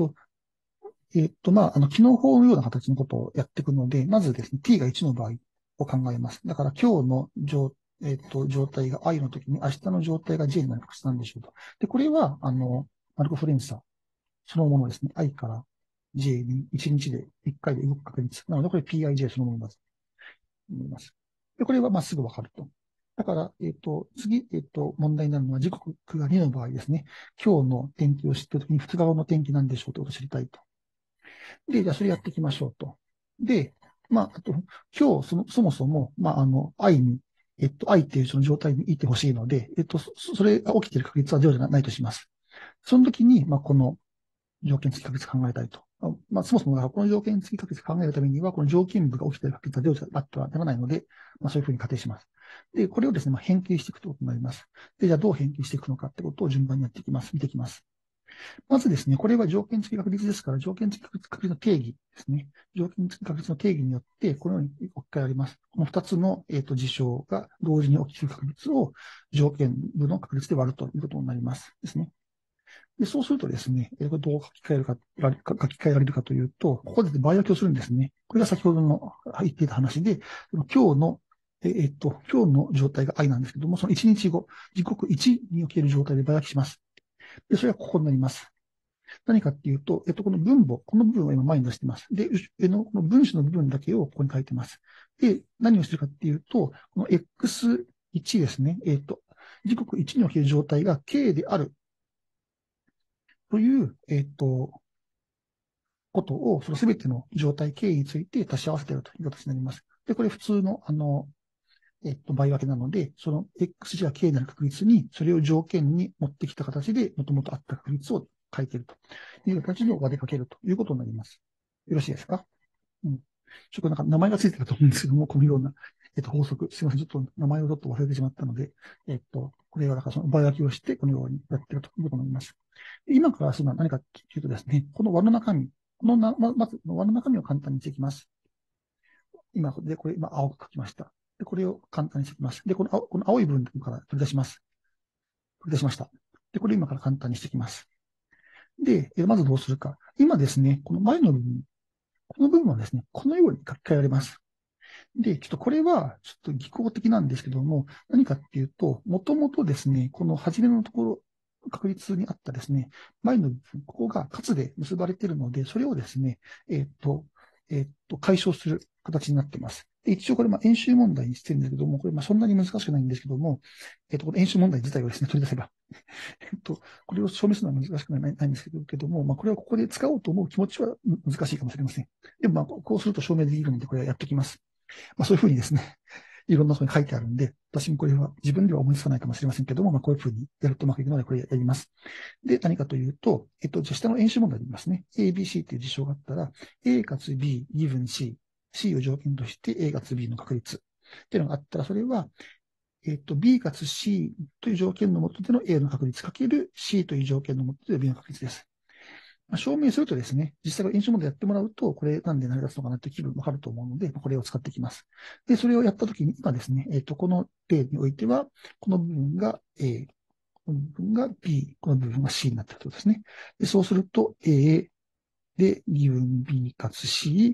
まあ、機能法のような形のことをやっていくので、まずですね、t が1の場合を考えます。だから今日の状態が i の時に明日の状態が j になる確率なんでしょうと。で、これは、マルコ・フレンサそのものですね。i から j に1日で1回で動く確率。なので、これ pij そのものだと思います。で、これはまあすぐわかると。だから、次、問題になるのは時刻が2の場合ですね。今日の天気を知っているときに2日後の天気なんでしょうということを知りたいと。で、じゃあそれやっていきましょうと。で、まあ、あと、今日そもそも、まあ、i に I っていうその状態にいてほしいので、それが起きている確率は0じゃないとします。その時に、この条件付き確率考えたいと。そもそもこの条件付き確率考えるためには、この条件部が起きている確率は0じゃあってはならないので、そういうふうに仮定します。で、これをですね、変形していくということになります。で、じゃあどう変形していくのかってことを順番にやっていきます。見ていきます。まずですね、これは条件付き確率ですから、条件付き確率の定義ですね。条件付き確率の定義によって、このように置き換えられます。この2つの、事象が同時に起きる確率を条件部の確率で割るということになります。ですね。で、そうするとですね、これどう書き換えるか、書き換えられるかというと、ここで倍分けをするんですね。これが先ほどの言っていた話で、今日の、今日の状態が I なんですけども、その1日後、時刻1における状態で倍分けします。で、それはここになります。何かっていうと、この分母、この部分を今前に出しています。で、上のこの分子の部分だけをここに書いてます。で、何をしてるかっていうと、この x1 ですね。時刻1における状態が k であるという、ことを、そのすべての状態 k について足し合わせているという形になります。で、これ普通の、倍分けなので、その x が k になる確率に、それを条件に持ってきた形で、もともとあった確率を書いているという形で割りかけるということになります。よろしいですか？うん。ちょっとなんか名前がついてたと思うんですけども、このような、法則。すみません。ちょっと名前をちょっと忘れてしまったので、これはだからその倍分けをして、このようにやっているということになります。で今からするのは何かというとですね、この輪の中身、このな、まず輪の中身を簡単にしていきます。これ今青く書きました。で、これを簡単にしていきます。で、この青い部分から取り出します。取り出しました。で、これ今から簡単にしていきます。で、まずどうするか。今ですね、この前の部分、この部分はですね、このように書き換えられます。で、ちょっとこれは、ちょっと技巧的なんですけども、何かっていうと、もともとですね、この初めのところ、確率にあったですね、前の部分、ここが数で結ばれているので、それをですね、解消する形になっています。で一応これ、演習問題にしてるんだけども、これ、そんなに難しくないんですけども、この演習問題自体をですね、取り出せば、これを証明するのは難しくないんですけども、これをここで使おうと思う気持ちは難しいかもしれません。でも、こうすると証明できるので、これはやっておきます。そういうふうにですね、いろんなところに書いてあるんで、私もこれは自分では思いつかないかもしれませんけども、こういうふうにやるとうまくいくので、これやります。で、何かというと、じゃあ下の演習問題で言いますね。A、B、C という事象があったら、A かつ B、ギブン C、C を条件として A かつ B の確率っていうのがあったら、それは、B かつ C という条件のもとでの A の確率かける C という条件のもとでの B の確率です。証明するとですね、実際の演習モードやってもらうと、これなんで成り立つのかなって気分わかると思うので、これを使っていきます。で、それをやったときに、今ですね、この例においては、この部分が A、この部分が B、この部分が C になっているということですね。で、そうすると A で2分 B かつ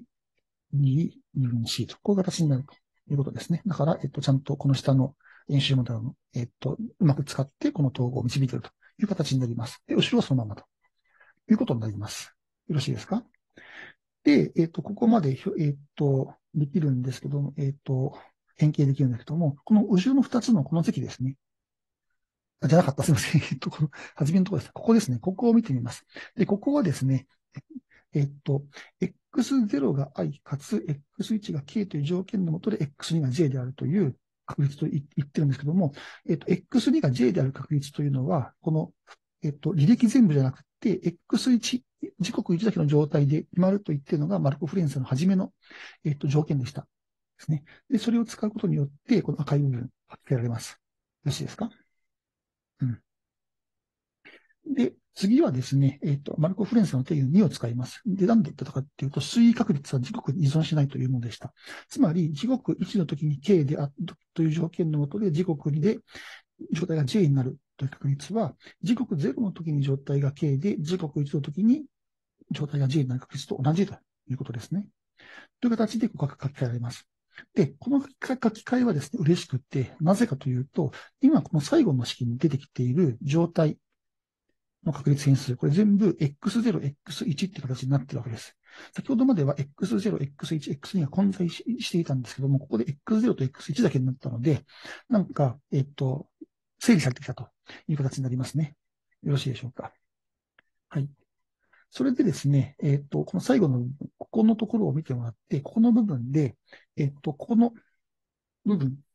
C、2、2分 C と、こういう形になるということですね。だから、ちゃんとこの下の演習モデルの、うまく使って、この統合を導いているという形になります。で、後ろはそのままということになります。よろしいですか？で、ここまで、できるんですけど、変形できるんですけども、この後ろの2つのこの積ですね。じゃなかった。すみません。初めのところです。ここですね。ここを見てみます。で、ここはですね、x0 が i かつ x1 が k という条件のもとで x2 が j であるという確率と言ってるんですけども、x2 が j である確率というのは、この、履歴全部じゃなくて、x1、時刻1だけの状態で決まると言っているのがマルコ・フレンスの初めの、条件でした。ですね。で、それを使うことによって、この赤い部分、書き換えられます。よろしいですか？うん。で、次はですね、マルコ・フレンスの定義の2を使います。で、何で言ったかっていうと、推移確率は時刻に依存しないというものでした。つまり、時刻1の時に K であるという条件のもとで、時刻2で状態が J になるという確率は、時刻0の時に状態が K で、時刻1の時に状態が J になる確率と同じということですね。という形で書き換えられます。で、この書き換えはですね、嬉しくて、なぜかというと、今この最後の式に出てきている状態の確率変数、これ全部 x0、x1 って形になってるわけです。先ほどまでは x0、x1、x2 が混在していたんですけども、ここで x0 と x1 だけになったので、なんか、整理されてきたという形になりますね。よろしいでしょうか。はい。それでですね、この最後の部分、ここのところを見てもらって、ここの部分で、ここの部分、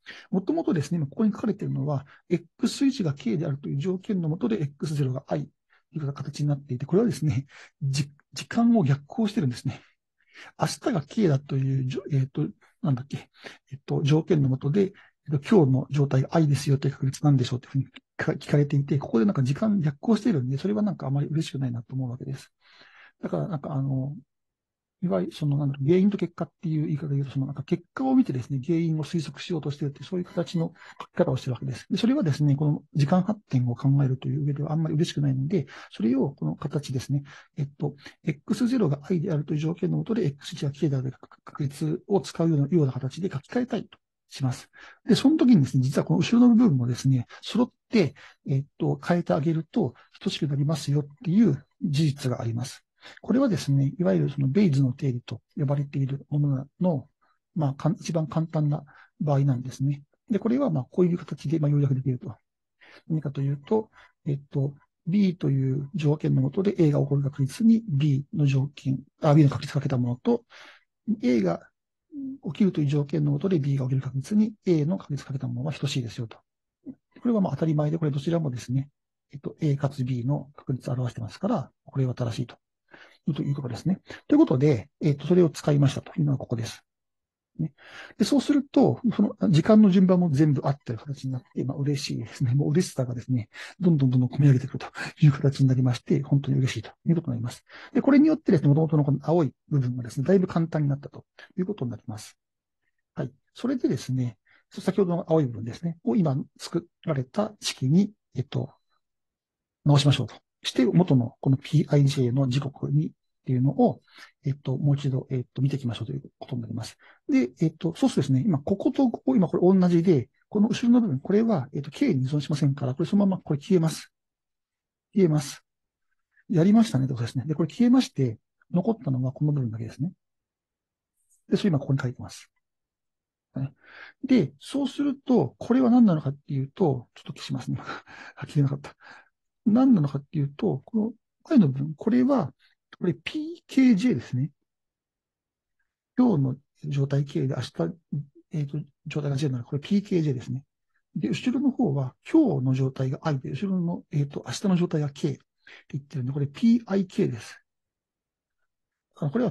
もともとですね、今ここに書かれているのは、x1 が k であるという条件のもとで x0 が i という形になっていて、これはですね、時間を逆行してるんですね。明日が k だという、なんだっけ、条件のもとで、今日の状態が i ですよという確率なんでしょうというふうに聞かれていて、ここでなんか時間逆行しているんで、それはなんかあまり嬉しくないなと思うわけです。だからなんかいわゆるそのなんだろう、原因と結果っていう言い方で言うと、そのなんか結果を見てですね、原因を推測しようとしているって、そういう形の書き方をしているわけです。で、それはですね、この時間発展を考えるという上ではあんまり嬉しくないので、それをこの形ですね、x0 が i であるという条件のもとで x1 が k である確率を使うような形で書き換えたいとします。で、その時にですね、実はこの後ろの部分もですね、揃って、変えてあげると等しくなりますよっていう事実があります。これはですね、いわゆるそのベイズの定理と呼ばれているものの、まあ、一番簡単な場合なんですね。で、これはまあこういう形で要約できると。何かというと、B という条件のもとで A が起こる確率に B の確率をかけたものと、A が起きるという条件のもとで B が起きる確率に A の確率をかけたものは等しいですよと。これはまあ当たり前で、これどちらもですね、A かつ B の確率を表してますから、これは正しいと。ということですね。ということで、それを使いましたというのがここです。ね、でそうすると、その時間の順番も全部合ってる形になって、まあ、嬉しいですね。もう嬉しさがですね、どんどん込み上げてくるという形になりまして、本当に嬉しいということになります。で、これによってですね、元々のこの青い部分がですね、だいぶ簡単になったということになります。はい。それでですね、先ほどの青い部分ですね、を今作られた式に、直しましょうと。して、元のこの Pij の時刻にっていうのを、もう一度、見ていきましょうということになります。で、そうするとですね、今、こことここ、今これ同じで、この後ろの部分、これは、K に依存しませんから、これそのままこれ消えます。消えます。やりましたねということですね。で、これ消えまして、残ったのがこの部分だけですね。で、それ今ここに書いてます。ね、で、そうすると、これは何なのかっていうと、ちょっと消しますね。消えなかった。何なのかっていうと、この前の部分、これは、これ PKJ ですね。今日の状態 K で明日、状態が J なので、これ PKJ ですね。で、後ろの方は、今日の状態が I で、後ろの、明日の状態が K って言ってるんで、これ PIK です。これは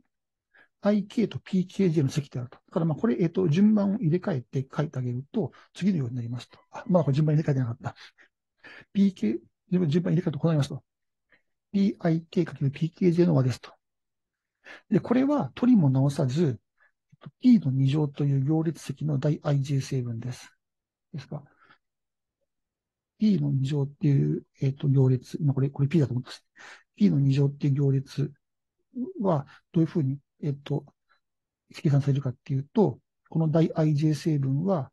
PIK と PKJ の積であると。だからまあこれ、順番を入れ替えて書いてあげると、次のようになりますと。まだこれ順番入れ替えてなかった。PK、順番入れ替えるとこうなりますと。PIK×PKJ の和ですと。で、これは取りも直さず、P の2乗という行列積の大 ij 成分です。ですが、P の2乗っていう、行列、今これ P だと思ってます。P の2乗っていう行列は、どういうふうに、計算されるかっていうと、この大 ij 成分は、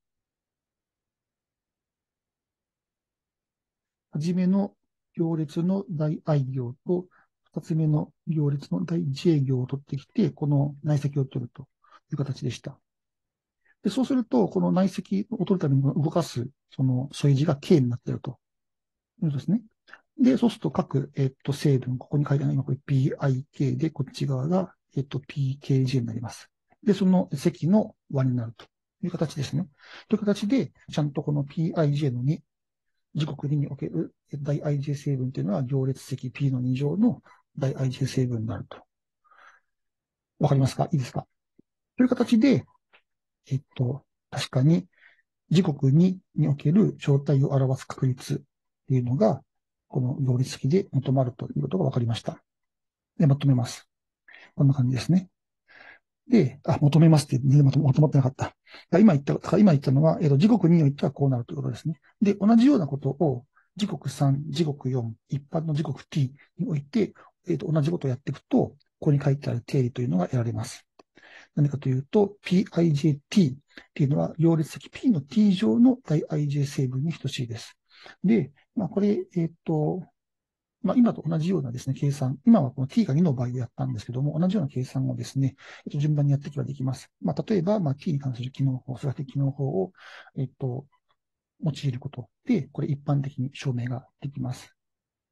はじめの行列の大 i 行と、二つ目の行列の大 j 行を取ってきて、この内積を取るという形でした。で、そうすると、この内積を取るために動かす、その素位置が K になっているということですね。で、そうすると各、成分、ここに書いてある今これ PIK で、こっち側が、PKJ になります。で、その積の和になるという形ですね。という形で、ちゃんとこの PIJ の2、時刻2における大 IJ 成分というのは行列積 P の2乗の大 IJ 成分になると。わかりますか？いいですか？という形で、確かに時刻2における状態を表す確率っていうのが、この行列式で求まるということが分かりました。で、まとめます。こんな感じですね。で、求めますって全然まとまってなかった。今言ったのは、時刻2においてはこうなるということですね。で、同じようなことを時刻3、時刻4、一般の時刻 t において、同じことをやっていくと、ここに書いてある定理というのが得られます。何かというと、PIJT っていうのは、行列積 P の T 乗の大 IJ 成分に等しいです。で、これ、今と同じようなですね、計算、今はこの T が2の場合でやったんですけども、同じような計算をですね、順番にやっていけばできます。例えば、T に関する機能法、数学的機能法を、用いることで、これ一般的に証明ができます。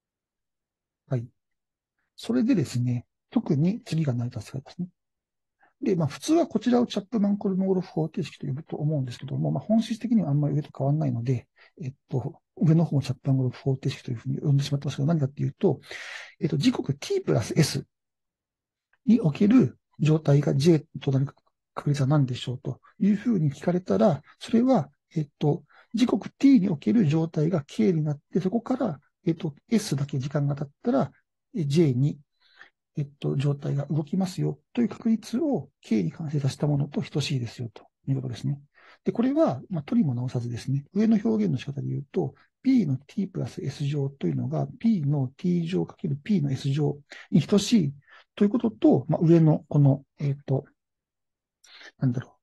はい。それでですね、特に次が成り立つかですね。 で、普通はこちらをチャップマン・コルノゴルフ方程式と呼ぶと思うんですけども、本質的にはあんまり上と変わらないので、上の方をチャップマン・ゴルフ方程式というふうに呼んでしまってますけど、何かっていうと、時刻 t プラス s における状態が j となる確率は何でしょうというふうに聞かれたら、それは、時刻 t における状態が k になって、そこから、s だけ時間が経ったら、j に、状態が動きますよという確率を k に関して出したものと等しいですよということですね。で、これは、取りも直さずですね、上の表現の仕方で言うと、p の t プラス s 乗というのが p の t 乗かける p の s 乗に等しいということと、上のこの、なんだろ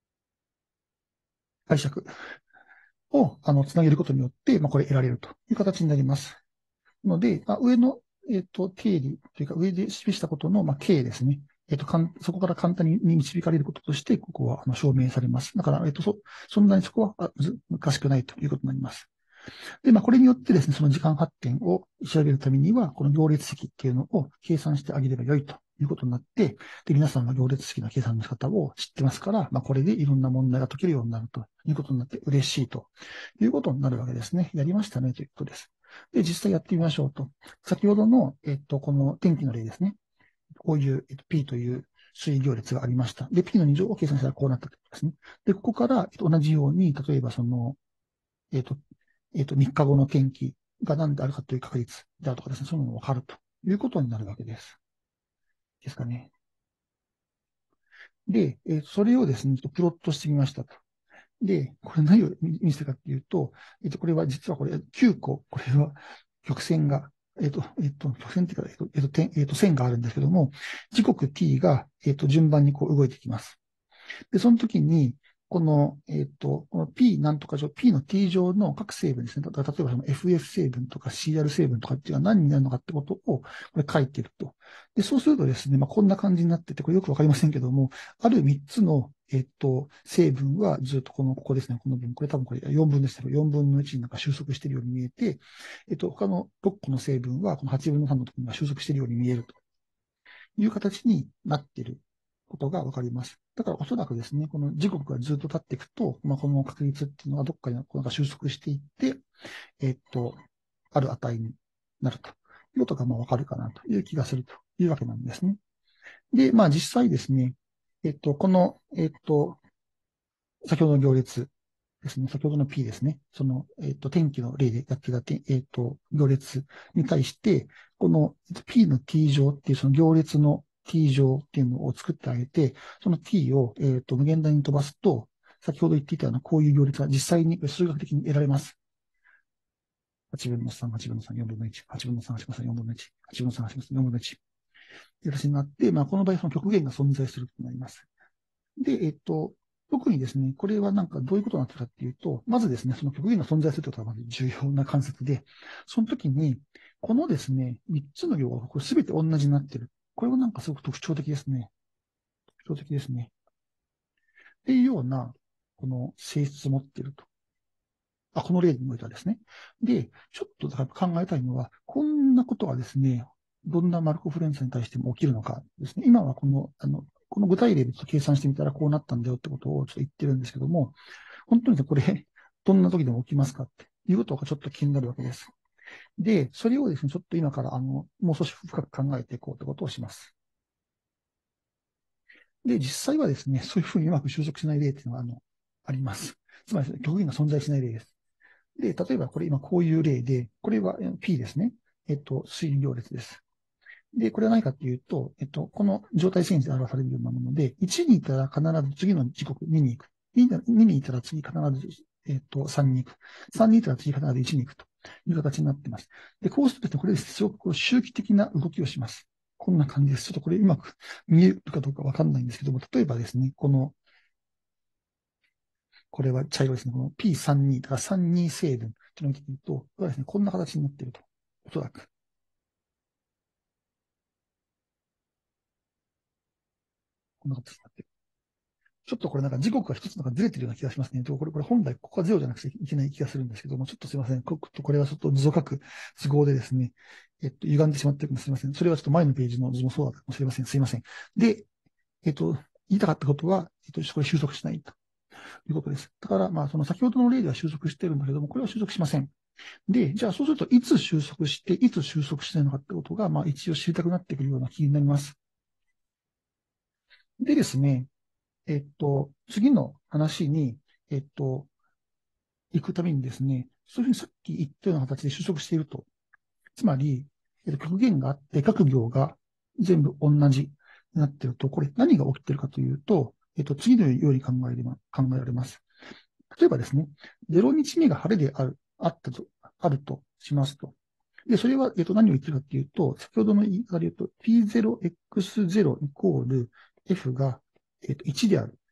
解釈を、つなげることによって、これ得られるという形になります。ので、上の、定理というか、上で示したことの、K ですね。そこから簡単に導かれることとして、ここは証明されます。だから、そんなにそこは難しくないということになります。で、これによってですね、その時間発展を調べるためには、この行列式っていうのを計算してあげればよいということになって、で、皆さんが行列式の計算の仕方を知ってますから、これでいろんな問題が解けるようになるということになって嬉しいということになるわけですね。やりましたねということです。で、実際やってみましょうと。先ほどの、この天気の例ですね。こういう、P という推移行列がありました。で、P の2乗を計算したらこうなったということですね。で、ここから、同じように、例えばその、えっ、と、3日後の天気が何であるかという確率であるとかですね、そういうのがわかるということになるわけです。ですかね。で、それをですね、プロットしてみましたと。で、これ何を見せたかっていうと、これは実はこれ9個、これは曲線が、曲線っていうか、線があるんですけども、時刻 t が、順番にこう動いていきます。で、その時に、この P なんとか乗、P の T 乗の各成分ですね。例えばその FF 成分とか CR 成分とかっていうのは何になるのかってことを、これ書いていると。で、そうするとですね、こんな感じになってて、これよくわかりませんけども、ある3つの、成分はずっとここですね、この分、これ多分これ4分ですね、4分の1になんか収束しているように見えて、他の6個の成分はこの8分の3のところには収束しているように見えるという形になっていることがわかります。だからおそらくですね、この時刻がずっと経っていくと、この確率っていうのがどっかになんか収束していって、ある値になるということがわかるかなという気がするというわけなんですね。で、実際ですね、この、先ほどの行列ですね、先ほどの P ですね、その、天気の例でやってた、行列に対して、この P の T 乗っていうその行列の T 乗っていうのを作ってあげて、その T を、無限大に飛ばすと、先ほど言っていたようなこういう行列が実際に数学的に得られます。8分の3、8分の3、4分の1、8分の3、8分の3、4分の1、8分の3、8分の3、4分の1。という形になって、この場合その極限が存在するとなります。で、特にですね、これはなんかどういうことになってるかっていうと、まずですね、その極限が存在するということがまず重要な観察で、その時に、このですね、3つの行がこれ全て同じになってる。これはなんかすごく特徴的ですね。特徴的ですね。っていうような、この性質を持っていると。この例においてはですね。で、ちょっとだから考えたいのは、こんなことがですね、どんなマルコフ連鎖に対しても起きるのかですね。今はこの具体例でちょっと計算してみたらこうなったんだよってことをちょっと言ってるんですけども、本当にこれ、どんな時でも起きますかっていうことがちょっと気になるわけです。で、それをですね、ちょっと今からもう少し深く考えていこうということをします。で、実際はですね、そういうふうにうまく収束しない例っていうのはあります。つまり、極限が存在しない例です。で、例えばこれ今こういう例で、これは P ですね。推移行列です。で、これは何かっていうと、この状態センスで表されるようなもので、1にいたら必ず次の時刻2に行く。2にいたら次必ず、3に行く。3にいたら次必ず1に行くという形になっています。で、こうするとこれですごくこう周期的な動きをします。こんな感じです。ちょっとこれうまく見えるかどうかわかんないんですけども、例えばですね、これは茶色ですね。この P32 だから32成分というのを見てみると、これはですね、こんな形になっていると。おそらく。こんな形になっている。ちょっとこれなんか時刻が一つなんかずれてるような気がしますね。これ本来ここはゼロじゃなくていけない気がするんですけども、ちょっとすいません。これはちょっと図を書く都合でですね、歪んでしまってるかもしれません。それはちょっと前のページの図もそうだったかもしれません。すいません。で、 言いたかったことは、これ収束しないということです。だから、その先ほどの例では収束してるんだけども、これは収束しません。で、じゃあそうすると、いつ収束して、いつ収束してるのかってことが、一応知りたくなってくるような気になります。でですね、次の話に、行くためにですね、そういうふうにさっき言ったような形で収束していると。つまり、極限があって、各行が全部同じになっていると、これ何が起きているかというと、次のように考えられます。例えばですね、0日目が晴れであるとしますと。で、それは、何を言ってるかというと、先ほどの言い方で言うと、P0x0 イコール F が、1である。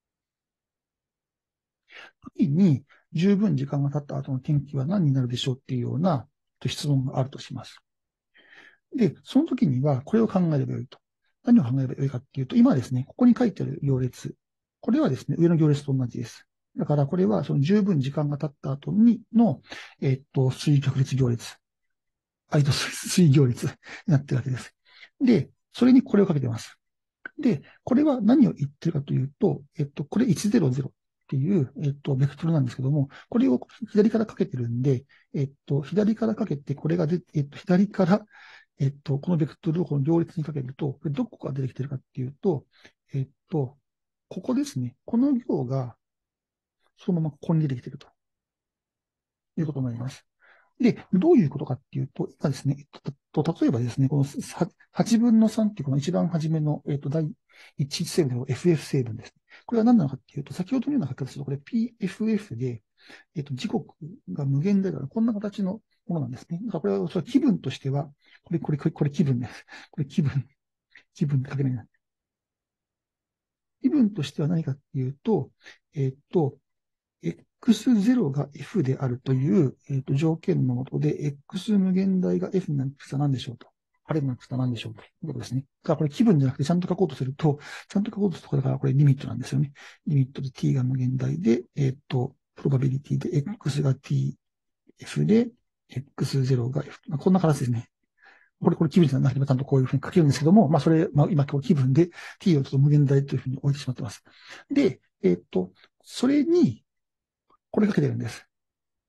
時に、十分時間が経った後の天気は何になるでしょうっていうような質問があるとします。で、その時には、これを考えればよいと。何を考えればよいかっていうと、今ですね、ここに書いてある行列。これはですね、上の行列と同じです。だから、これはその十分時間が経った後の、推移確率行列。推移行列になってるわけです。で、それにこれをかけてます。で、これは何を言ってるかというと、これ100っていう、ベクトルなんですけども、これを左からかけてるんで、左からかけて、これが左から、このベクトルをこの行列にかけると、どこが出てきてるかっていうと、ここですね。この行が、そのままここに出てきてるということになります。で、どういうことかっていうと、今ですね、例えばですね、この8分の3っていうこの一番初めの、第1成分の FF 成分ですね。これは何なのかっていうと、先ほどのような書き方すると、これ PFF で、時刻が無限大だから、こんな形のものなんですね。だからこれは、それ気分としては、これ気分です。これ気分で書けないな。気分としては何かっていうと、えっと、X0 が F であるという、条件のもとで、X 無限大が F になると何でしょうと。晴れになると何でしょうということですね。だからこれ気分じゃなくてちゃんと書こうとすると、ちゃんと書こうとすると、だからこれリミットなんですよね。リミットで t が無限大で、プロバビリティで X が tf で、X0 が F。こんな形ですね。これ気分じゃなければちゃんとこういうふうに書けるんですけども、今今日気分で t をちょっと無限大というふうに置いてしまってます。で、それに、これかけてるんです。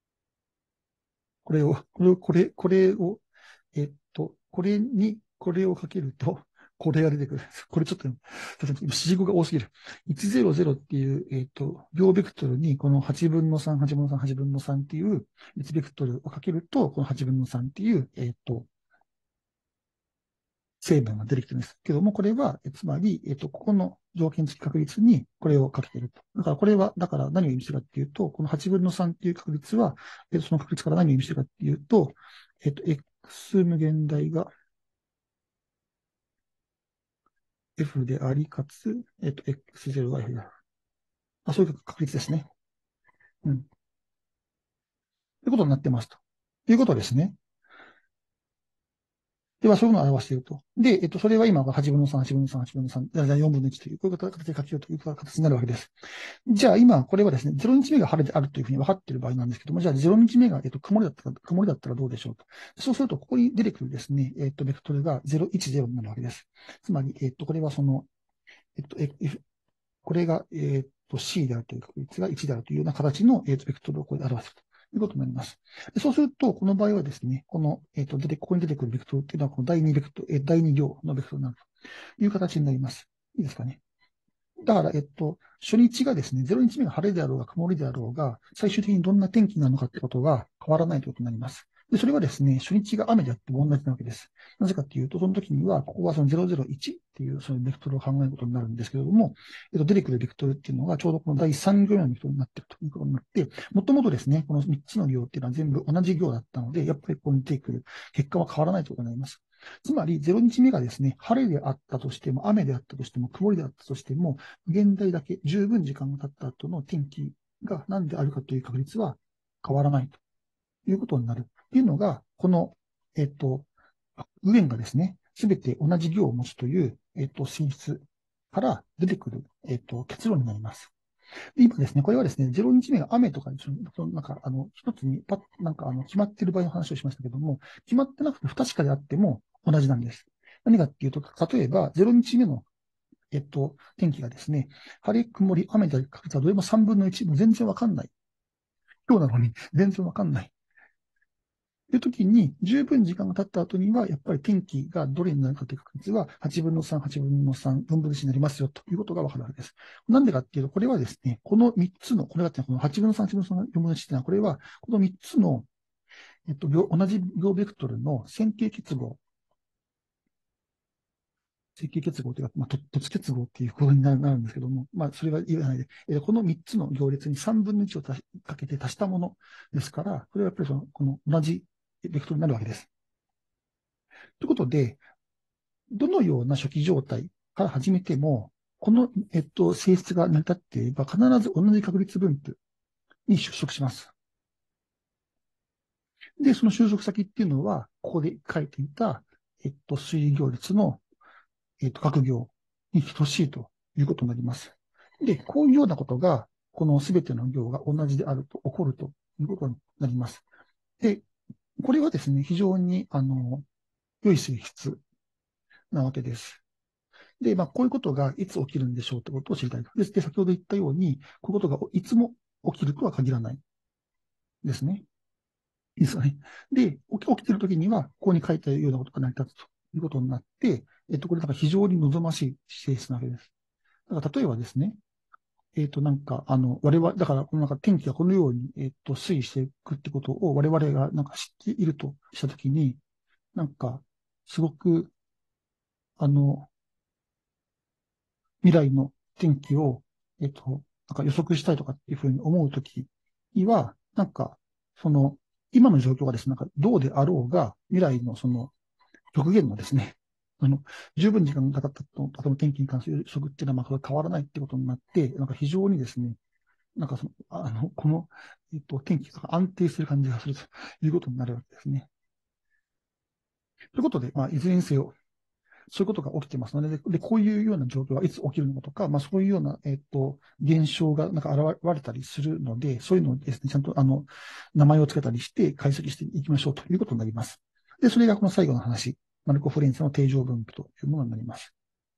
これを、これに、これをかけると、これが出てくる。これちょっと、指示語が多すぎる。100っていう、両ベクトルに、この8分の3、8分の3、8分の3っていう1ベクトルをかけると、この8分の3っていう、成分が出てきてるんですけども、これは、つまり、ここの条件付き確率にこれをかけていると。だからこれは、だから何を意味してるかっていうと、この8分の3っていう確率は、その確率から何を意味してるかっていうと、x 無限大が f であり、かつ、x0 が f である。そういう確率ですね。うん。ということになってますと。いうことですね。では、そういうのを表していると。で、それは今、8分の3、8分の3、8分の3、4分の1という、こういう形で書きようという形になるわけです。じゃあ、今、これはですね、0日目が晴れであるというふうに分かっている場合なんですけども、じゃあ、0日目が、曇りだったらどうでしょうと。そうすると、ここに出てくるですね、ベクトルが010になるわけです。つまり、これはその、これが、C であるという確率が1であるというような形の、ベクトルをこれで表すということになります。でそうすると、この場合はですね、この、ここに出てくるベクトルっていうのは、この第2ベクトル、第2行のベクトルになるという形になります。いいですかね。だから、初日がですね、0日目が晴れであろうが曇りであろうが、最終的にどんな天気なのかってことは変わらないということになります。で、それはですね、初日が雨であっても同じなわけです。なぜかっていうと、その時には、ここはその001っていう、そのベクトルを考えることになるんですけれども、出てくるベクトルっていうのが、ちょうどこの第3行のベクトルになっているということになって、もともとですね、この3つの行っていうのは全部同じ行だったので、やっぱりここに出てくる結果は変わらないということになります。つまり、0日目がですね、晴れであったとしても、雨であったとしても、曇りであったとしても、現代だけ十分時間が経った後の天気が何であるかという確率は変わらないということになるっていうのが、この、右辺がですね、すべて同じ行を持つという、性質から出てくる、結論になります。で今ですね、これはですね、0日目が雨とか、なんか、一つになんか、決まっている場合の話をしましたけども、決まってなくて不確かであっても同じなんです。何かっていうと、例えば、0日目の天気がですね、晴れ、曇り、雨である確率はどれも3分の1、もう全然わかんない。今日なのに全然わかんない。という時に、十分時間が経った後には、やっぱり天気がどれになるかという確率は、8分の3、8分の3、4分の1になりますよということがわかるわけです。なんでかっていうと、これはですね、この3つの、これがこの8分の3、8分の3、4分の1っていうのは、これは、この3つの、同じ秒ベクトルの線形結合というか、突結合っていうことになるんですけども、それは言わないで、この3つの行列に3分の1をかけて足したものですから、これはやっぱりこの同じベクトルになるわけです。ということで、どのような初期状態から始めても、この、性質が成り立っていれば、必ず同じ確率分布に就職します。で、その就職先っていうのは、ここで書いていた、推移行列の、各行に等しいということになります。で、こういうようなことが、このすべての行が同じであると起こるということになります。で、これはですね、非常に、良い性質なわけです。で、こういうことがいつ起きるんでしょうってことを知りたいと。で、先ほど言ったように、こういうことがいつも起きるとは限らないですね。いいですかね。で、起きてるときには、ここに書いたようなことが成り立つということになって、これなんか非常に望ましい性質なわけです。だから例えばですね、我々、だから、このなんか天気がこのように、推移していくってことを我々がなんか知っているとしたときに、なんか、すごく、あの、未来の天気を、なんか予測したいとかっていうふうに思うときには、なんか、その、今の状況がですね、なんかどうであろうが、未来のその極限のですね、あの、十分時間がかかったと、後の天気に関する予測っていうのは、それは変わらないってことになって、なんか非常にですね、なんかこの、天気が安定する感じがするということになるわけですね。ということで、いずれにせよ、そういうことが起きてますので、こういうような状況はいつ起きるのかとか、そういうような、現象がなんか現れたりするので、そういうのをですね、ちゃんと、名前を付けたりして解析していきましょうということになります。で、それがこの最後の話、マルコ・フォレンツァの定常分布というものになります。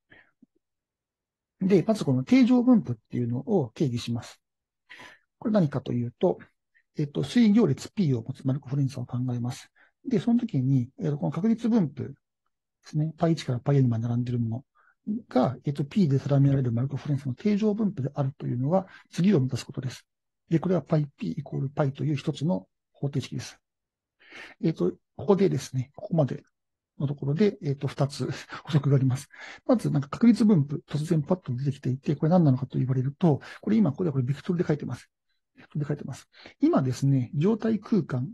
で、まずこの定常分布っていうのを定義します。これ何かというと、推移行列 P を持つマルコ・フォレンツァを考えます。で、その時に、この確率分布ですね。π1 から πn まで並んでいるものが、P で定められるマルコ・フォレンツの定常分布であるというのは、次を満たすことです。で、これは πp イコール π という一つの方程式です。ここでですね、ここまでのところで、二つ補足があります。まず、なんか確率分布、突然パッと出てきていて、これ何なのかと言われると、これ今、これベクトルで書いてます。ベクトルで書いてます。今ですね、状態空間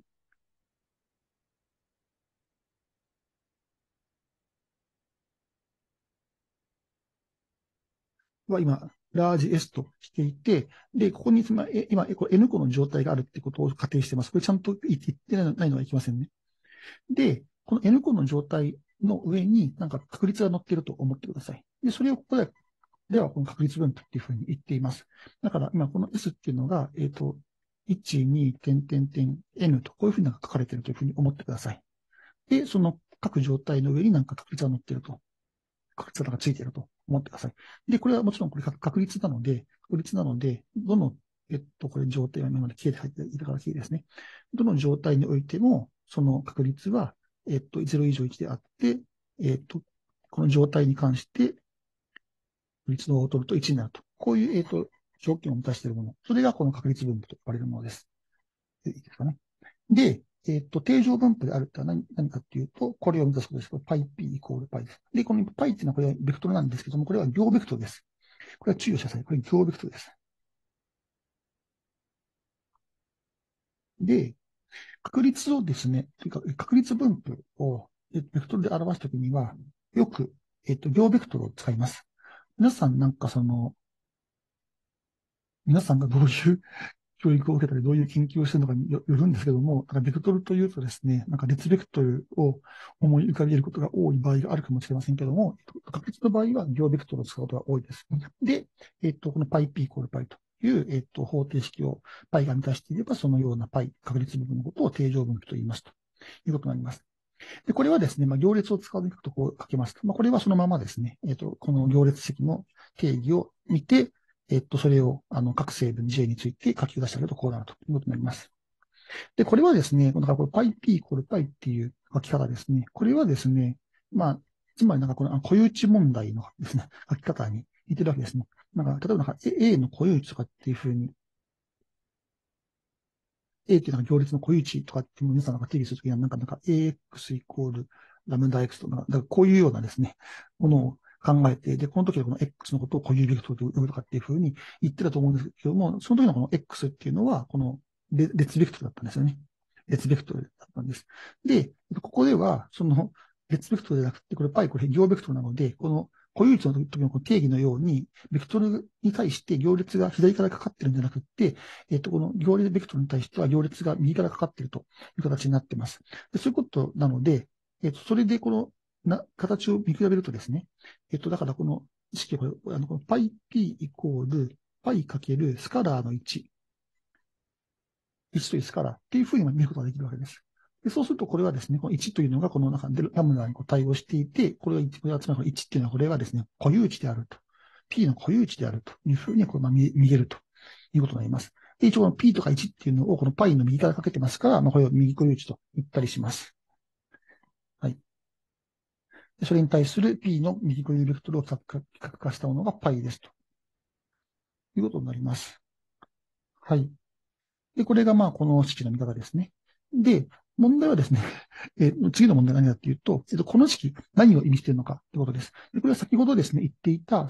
は今、ラージ S としていて、で、ここに今、N 個の状態があるってことを仮定してます。これちゃんと言ってないのはいけませんね。で、この N 個の状態の上になんか確率が載っていると思ってください。で、それをここではこの確率分布っていうふうに言っています。だから今この S っていうのが、1、2、点点点 N とこういうふうに書かれているというふうに思ってください。で、その各状態の上になんか確率が載っていると。確率がついていると思ってください。で、これはもちろんこれ確率なので、どの、これ状態は今まで K で入っていたから K ですね。どの状態においても、その確率は、0以上1であって、この状態に関して、率のを取ると1になると。こういう、条件を満たしているもの。それがこの確率分布と呼ばれるものです。いいですかね。で、定常分布であるって何かっていうと、これを満たすことですと、πp イコール π です。で、この π っていうのはこれはベクトルなんですけども、これは行ベクトルです。これは注意をしてください。これ行ベクトルです。で、確率をですね、というか確率分布をベクトルで表すときには、よく、行ベクトルを使います。皆さんなんか皆さんがどういう教育を受けたり、どういう研究をしているのかによるんですけども、なんかベクトルというとですね、なんか列ベクトルを思い浮かべることが多い場合があるかもしれませんけども、確率の場合は行ベクトルを使うことが多いです。で、この πp イコール π という、方程式を π が満たしていれば、そのような π、確率部分のことを定常分布と言いますということになります。 で、これはですね、行列を使わずに書くとこう書けます。これはそのままですね、この行列積の定義を見て、それを、各成分 J について書き出してあげるとこうなるということになります。で、これはですね、だからこれ πp イコール π っていう書き方ですね。これはですね、つまりこの固有値問題のですね、書き方に似てるわけですね。例えばA の固有値とかっていうふうに、A っていうのが行列の固有値とかっていうのを皆さんが定義するときには、AX イコールラムダ X とか、だからこういうようなですね、ものを考えて、で、この時はこの X のことを固有ベクトルと呼ぶとかっていうふうに言ってたと思うんですけども、その時のこの X っていうのは、この列ベクトルだったんですよね。列ベクトルだったんです。で、ここでは、その列ベクトルじゃなくて、これ π これ行ベクトルなので、この固有値の時の定義のように、ベクトルに対して行列が左からかかってるんじゃなくて、この行列ベクトルに対しては行列が右からかかっているという形になっています。で、そういうことなので、それでこの形を見比べるとですね、だからこの式これ、この πp イコール π かけるスカラーの1、1というスカラーっていうふうに見ることができるわけです。でそうすると、これはですね、この1というのがこの中でラムダに対応していて、これはつまり1っていうのは、これがですね、固有値であると。P の固有値であるというふうにこれ見えるということになります。で、一応この P とか1っていうのをこの π の右からかけてますから、これを右固有値と言ったりします。はい。でそれに対する P の右固有ベクトルを角化したものが π ですということになります。はい。で、これがこの式の見方ですね。で、問題はですね、次の問題は何かっていうと、この式何を意味しているのかということです。で、これは先ほどですね、言っていた、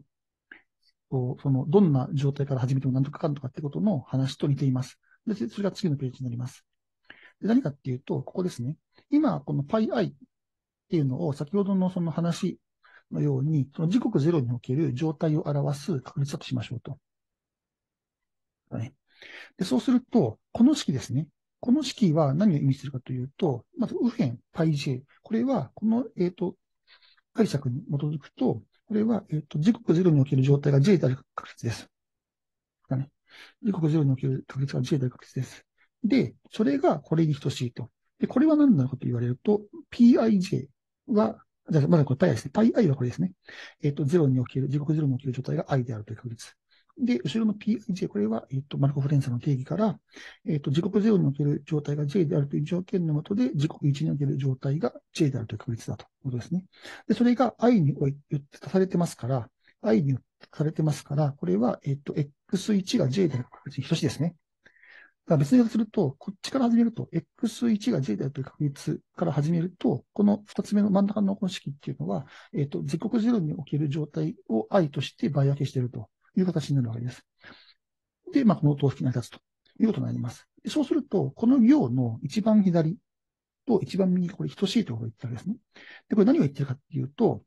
どんな状態から始めても何とかかんとかってことの話と似ています。で、それが次のページになります。で、何かっていうと、ここですね。今、この πi っていうのを先ほどのその話のように、その時刻ゼロにおける状態を表す確率だとしましょうと。ね、でそうすると、この式ですね。この式は何を意味するかというと、まず右辺 πj。これは、この、解釈に基づくと、これは、時刻ゼロにおける状態が J である確率です。ね、時刻ゼロにおける確率が J である確率です。で、それがこれに等しいと。で、これは何なのかと言われると、Pij は、じゃあ、まだこれ πi ですね。πi はこれですね。ゼロにおける、時刻ゼロにおける状態が i であるという確率。で、後ろの Pij、これは、マルコフ連鎖の定義から、時刻ゼロにおける状態が J であるという条件のもとで、時刻1における状態が J であるという確率だということですね。で、それが i によって足されてますから、i によって足されてますから、これは、x1 が J である確率に等しいですね。だから別に言い方すると、こっちから始めると、x1 が J であるという確率から始めると、この二つ目の真ん中のこの式っていうのは、時刻ゼロにおける状態を i として倍分けしているという形になるわけです。で、この等式が立つということになります。そうすると、この行の一番左と一番右がこれ等しいということを言ってるわけですね。で、これ何を言ってるかっていうと、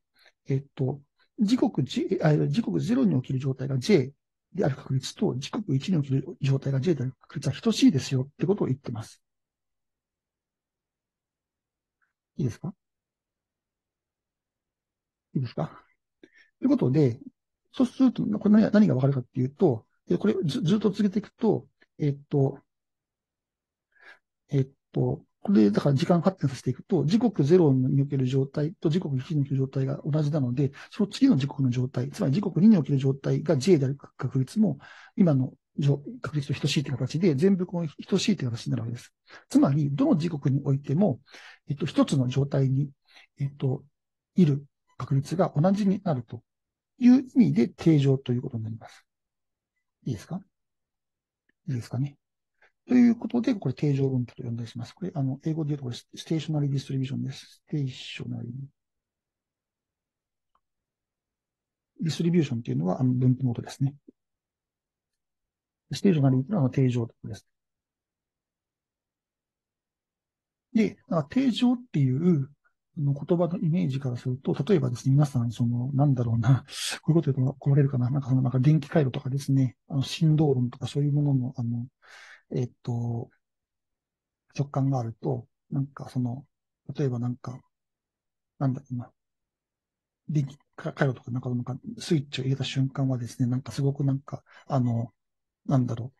時刻0に起きる状態が J である確率と、時刻1に起きる状態が J である確率は等しいですよってことを言ってます。いいですか？いいですか？ということで、そうすると、これ何がわかるかっていうと、これずっと続けていくと、えっと、これだから時間発展させていくと、時刻0における状態と時刻1における状態が同じなので、その次の時刻の状態、つまり時刻2における状態が J である確率も、今の確率と等しいという形で、全部この等しいという形になるわけです。つまり、どの時刻においても、一つの状態に、いる確率が同じになるという意味で定常ということになります。いいですか？いいですかね。ということで、これ定常分布と呼んだりします。これ、英語で言うとこれ、ステーショナリーディストリビューションです。ステーショナリー。ディストリビューションっていうのは、分布のことですね。ステーショナリーというのは定常です。で、定常っていう言葉のイメージからすると、例えばですね、皆さん、なんだろうな、こういうこと言うと怒られるかな、電気回路とかですね、振動論とかそういうものの、えっと、直感があると、例えばなんだろうな、電気回路とかスイッチを入れた瞬間はですね、すごくなんだろう、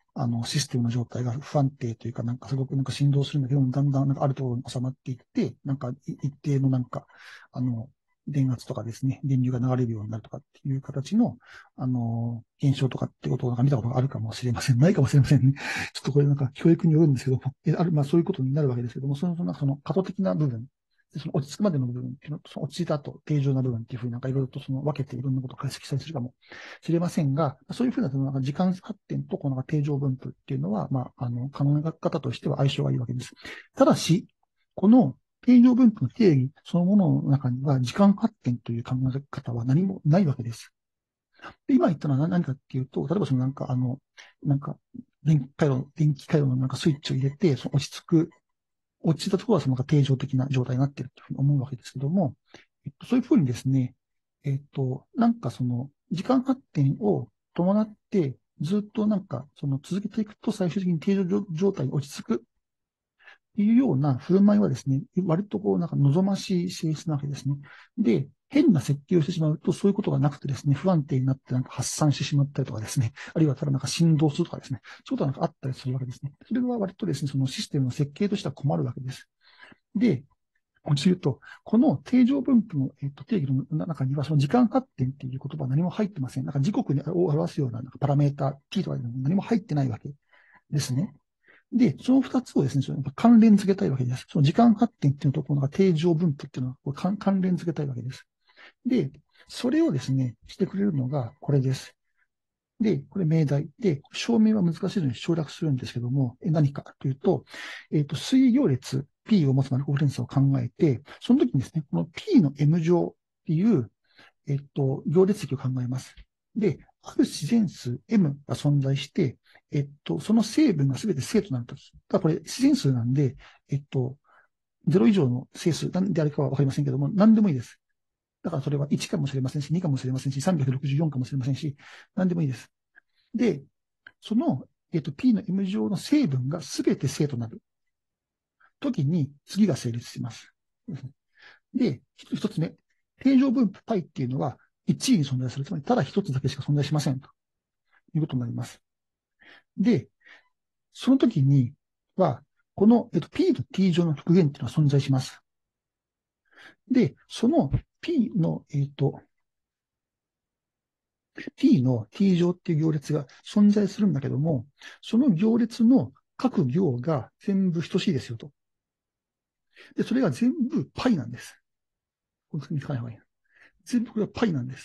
システムの状態が不安定というか、なんかすごくなんか振動するんだけど、だんだんなんかあるところに収まっていって、なんか一定のなんか、電圧とかですね、電流が流れるようになるとかっていう形の、現象とかってことをなんか見たことがあるかもしれません。ないかもしれませんね。ちょっとこれなんか教育によるんですけども、まあそういうことになるわけですけども、その過渡的な部分、その落ち着くまでの部分っていうのと、その落ち着いた後、定常な部分っていうふうになんかいろいろとその分けていろんなことを解析したりするかもしれませんが、そういうふうなそのなんか時間発展とこの定常分布っていうのは、まあ、考え方としては相性がいいわけです。ただし、この定常分布の定義そのものの中には時間発展という考え方は何もないわけです。で、今言ったのは何かっていうと、例えばそのなんか電気回路のなんかスイッチを入れて、その落ち着いたところはその定常的な状態になっているというふうに思うわけですけども、そういうふうにですね、なんかその時間発展を伴ってずっとなんかその続けていくと最終的に定常状態に落ち着くっていうような振る舞いはですね、割とこうなんか望ましい性質なわけですね。で、変な設計をしてしまうとそういうことがなくてですね、不安定になってなんか発散してしまったりとかですね、あるいはただなんか振動するとかですね、そういうことがなんかあったりするわけですね。それは割とですね、そのシステムの設計としては困るわけです。で、もう一度言うと、この定常分布の、定義の中には、その時間発展っていう言葉は何も入ってません。なんか時刻を表すようななんかパラメータ、t とか何も入ってないわけですね。で、その二つをですね、その関連付けたいわけです。その時間発展っていうのと、この定常分布っていうのは関連付けたいわけです。で、それをですね、してくれるのがこれです。で、これ命題で、証明は難しいので省略するんですけども、何かというと、水行列 P を持つマルコフ連鎖を考えて、その時にですね、この P の M 乗っていう、行列積を考えます。で、ある自然数 M が存在して、その成分が全て正となるとき。ただこれ自然数なんで、0以上の整数、何であるかはわかりませんけども、何でもいいです。だからそれは1かもしれませんし、2かもしれませんし、364かもしれませんし、何でもいいです。で、その、P の M 乗の成分が全て正となるときに次が成立します。で、一つ目、定常分布 π っていうのは1位に存在する。つまり、ただ一つだけしか存在しませんということになります。で、その時には、この、P と T 乗の極限っていうのは存在します。で、その P の、T の T 乗っていう行列が存在するんだけども、その行列の各行が全部等しいですよと。で、それが全部 π なんです。これ見つかない方がいい。全部これは π なんです。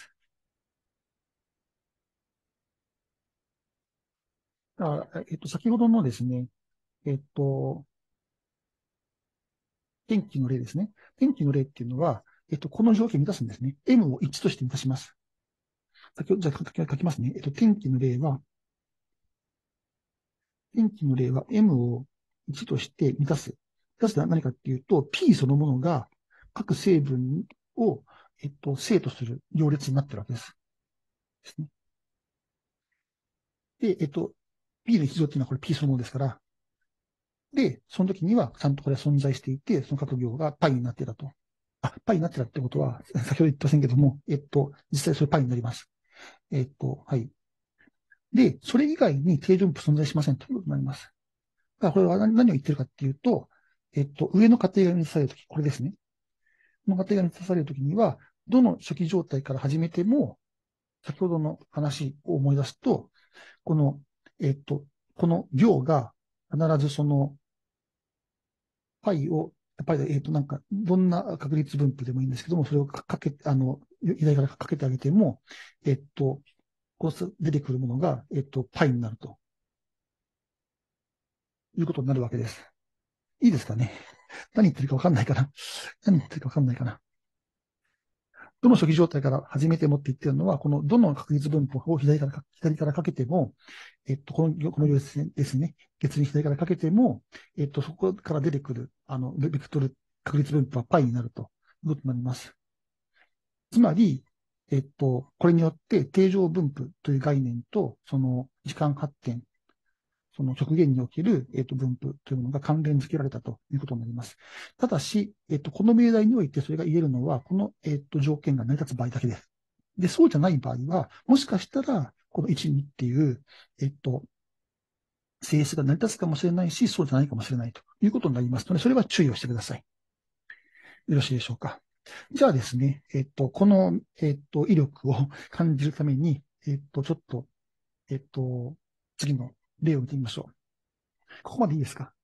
だから、先ほどのですね、えっと、天気の例ですね。天気の例っていうのは、この条件を満たすんですね。M を1として満たします。先ほど、じゃあ書きますね。天気の例は M を1として満たす。満たすのは何かっていうと、P そのものが各成分を、正とする行列になってるわけです。ですね。で、P の一乗っていうのはこれ P そのものですから、で、その時にはちゃんとこれは存在していて、その各行が π になってたと。π になってたってことは、先ほど言ってませんけども、実際それ π になります。はい。で、それ以外に定常分布存在しませんということになります。だからこれは何を言ってるかっていうと、上の仮定が満たされるとき、これですね。この仮定が満たされるときには、どの初期状態から始めても、先ほどの話を思い出すと、この、えっと、この行が必ずその π を、やっぱり、なんか、どんな確率分布でもいいんですけども、それをかけ、依頼からかけてあげても、こう出てくるものが、π になるということになるわけです。いいですかね。何言ってるかわかんないかな。何言ってるかわかんないかな。どの初期状態から始めてもって言ってるのは、このどの確率分布を左からかけても、この行ですね。列に左からかけても、そこから出てくる、ベクトル確率分布は π になるということになります。つまり、これによって定常分布という概念と、その時間発展、その極限における、分布というものが関連付けられたということになります。ただし、この命題においてそれが言えるのは、この、条件が成り立つ場合だけです。で、そうじゃない場合は、もしかしたら、この1、2っていう、 性質が成り立つかもしれないし、そうじゃないかもしれないということになりますので、それは注意をしてください。よろしいでしょうか。じゃあですね、この、威力を感じるために、ちょっと、次の例を見てみましょう。ここまでいいですか？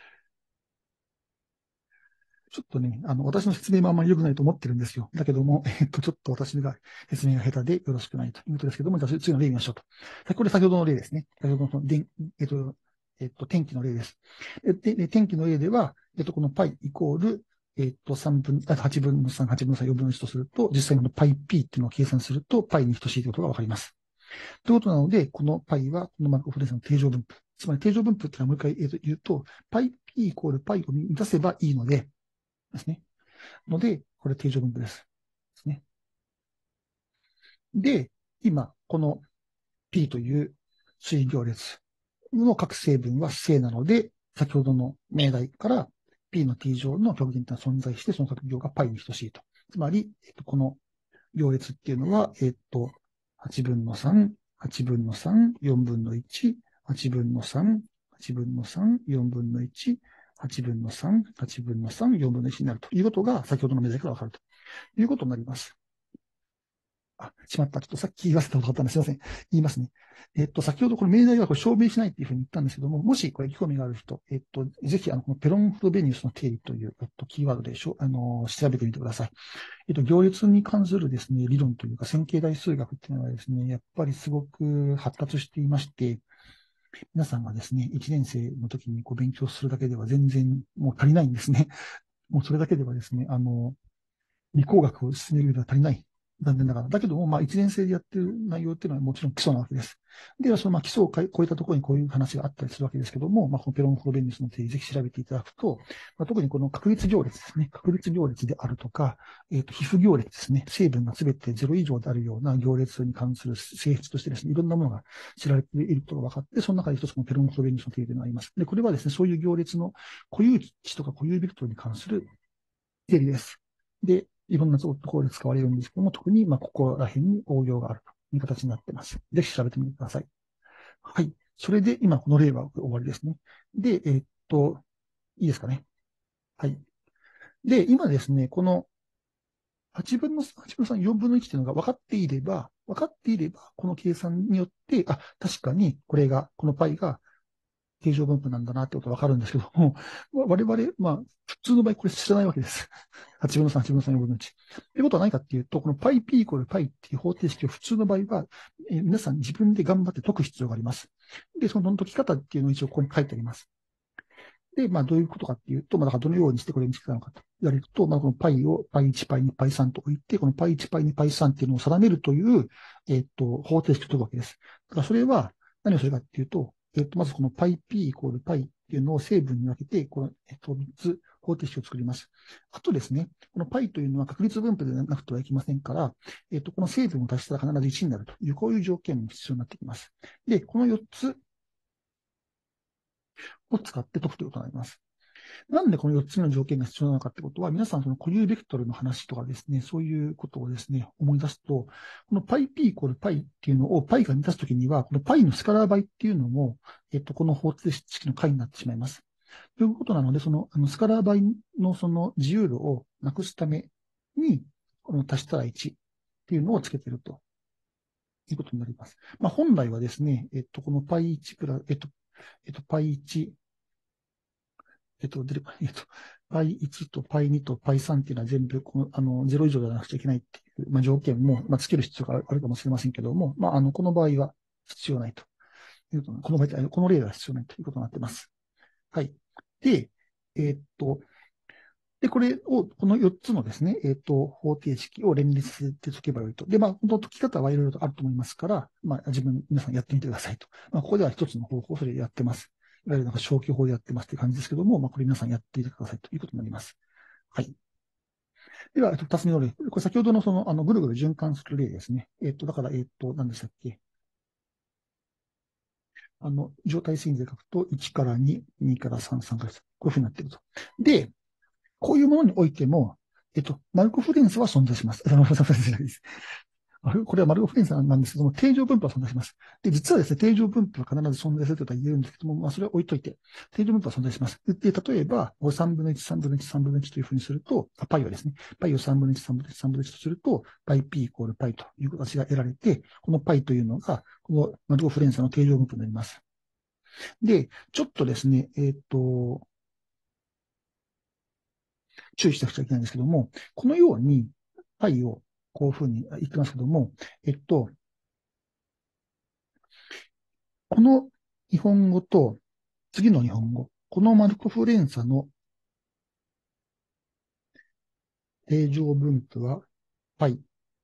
ちょっとね、私の説明もあんまり良くないと思ってるんですよ。だけども、ちょっと私が説明が下手でよろしくないということですけども、じゃあ次の例見ましょうと。これ先ほどの例ですね。先ほどのその天気の例です。で、天気の例では、この π イコール、8分の3、8分の3、4分の1とすると、実際の πp っていうのを計算すると、π に等しいということがわかります。ということなので、この π は、このマルコフレンスの定常分布。つまり定常分布っていうのはもう一回言うと、πp イコール π を満たせばいいので、ですね。ので、これ定常分布です。ですね。で、今、この P という水行列の各成分は正なので、先ほどの命題から P の T 乗の極限というのは存在して、その各行が π に等しいと。つまり、この行列っていうのは、8分の3、8分の3、4分の1、8分の3、8分の3、4分の1、8分の3、8分の3、4分の1になるということが先ほどの命題からわかるということになります。しまった。ちょっとさっき言わせたことがあったんです。すいません。言いますね。先ほどこの命題はこれ証明しないっていうふうに言ったんですけども、もしこれ興味がある人、ぜひ、このペロンフロベニウスの定理という、キーワードで調べてみてください。行列に関するですね、理論というか、線形代数学っていうのはですね、やっぱりすごく発達していまして、皆さんがですね、1年生の時にこう勉強するだけでは全然もう足りないんですね。もうそれだけではですね、理工学を進める上では足りない。残念ながら。だけども、まあ、一年生でやってる内容っていうのはもちろん基礎なわけです。で、そのまあ基礎を超えたところにこういう話があったりするわけですけども、まあ、このペロンフロベニウスの定理、ぜひ調べていただくと、まあ、特にこの確率行列ですね。確率行列であるとか、皮膚行列ですね。成分が全て0以上であるような行列に関する性質としてですね、いろんなものが知られていることが分かって、その中で一つこのペロンフロベニウスの定理というのがあります。で、これはですね、そういう行列の固有値とか固有ベクトルに関する定理です。で、いろんなところで使われるんですけども、特に、まあ、ここら辺に応用があるという形になっています。ぜひ調べてみてください。はい。それで、今、この例は終わりですね。で、いいですかね。はい。で、今ですね、この8分の3、8分の3、4分の1というのが分かっていれば、この計算によって、確かに、この π が定常分布なんだなってことがわかるんですけども、我々、まあ、普通の場合これ知らないわけです。8分の3、8分の3、4分の1。ってことは何かっていうと、この πp イコール π っていう方程式を普通の場合は、皆さん自分で頑張って解く必要があります。で、その解き方っていうのを一応ここに書いてあります。で、まあ、どういうことかっていうと、まあ、だからどのようにしてこれにしてたのかと言われると、まあ、この π を π1、π2、π3 と置いて、この π1、π2、π3 っていうのを定めるという、方程式を解くわけです。だからそれは、何をするかっていうと、まずこの πp イコール π っていうのを成分に分けて、この、3つ方程式を作ります。あとですね、この π というのは確率分布でなくてはいけませんから、この成分を足したら必ず1になるという、こういう条件も必要になってきます。で、この4つを使って解くということになります。なんでこの4つの条件が必要なのかってことは、皆さんその固有ベクトルの話とかですね、そういうことをですね、思い出すと、この πp イコール π っていうのを π が満たすときには、この π のスカラー倍っていうのも、この方程式の解になってしまいます。ということなので、スカラー倍のその自由度をなくすために、この足したら1っていうのをつけているということになります。まあ、本来はですね、この π1 プラ、π1 出れば、π1 と π2 と π3 っていうのは全部0以上ではなくちゃいけないっていう、まあ、条件も、まあ、つける必要があるかもしれませんけども、まあ、この場合は必要ないということ、この例では必要ないということになっています。はい。で、えーっと、で、この4つのですね、方程式を連立で解けばよいと。で、まあ、本当解き方はいろいろとあると思いますから、まあ、皆さんやってみてくださいと。まあ、ここでは一つの方法、それやってます。いわゆるなんか消去法でやってますっていう感じですけども、まあ、これ皆さんやってみてくださいということになります。はい。では、二つ目の例。これ先ほどのぐるぐる循環する例ですね。だから、何でしたっけ。状態線で書くと、1から2、2から3、3から4。こういうふうになっていると。で、こういうものにおいても、マルコフレンスは存在します。 これはマルコフ連鎖なんですけども、定常分布は存在します。で、実はですね、定常分布は必ず存在するということは言えるんですけども、まあ、それは置いといて、定常分布は存在します。で、例えば、3分の1、3分の1、3分の1というふうにすると、パイをですね、パイを3分の1、3分の1、3分の1とすると、パイ P イコールパイという形が得られて、このパイというのが、このマルコフ連鎖の定常分布になります。で、ちょっとですね、注意してなくちゃいけないんですけども、このように、パイをこういうふうに言ってますけども、この日本語と次の日本語、このマルコフ連鎖の定常分布は π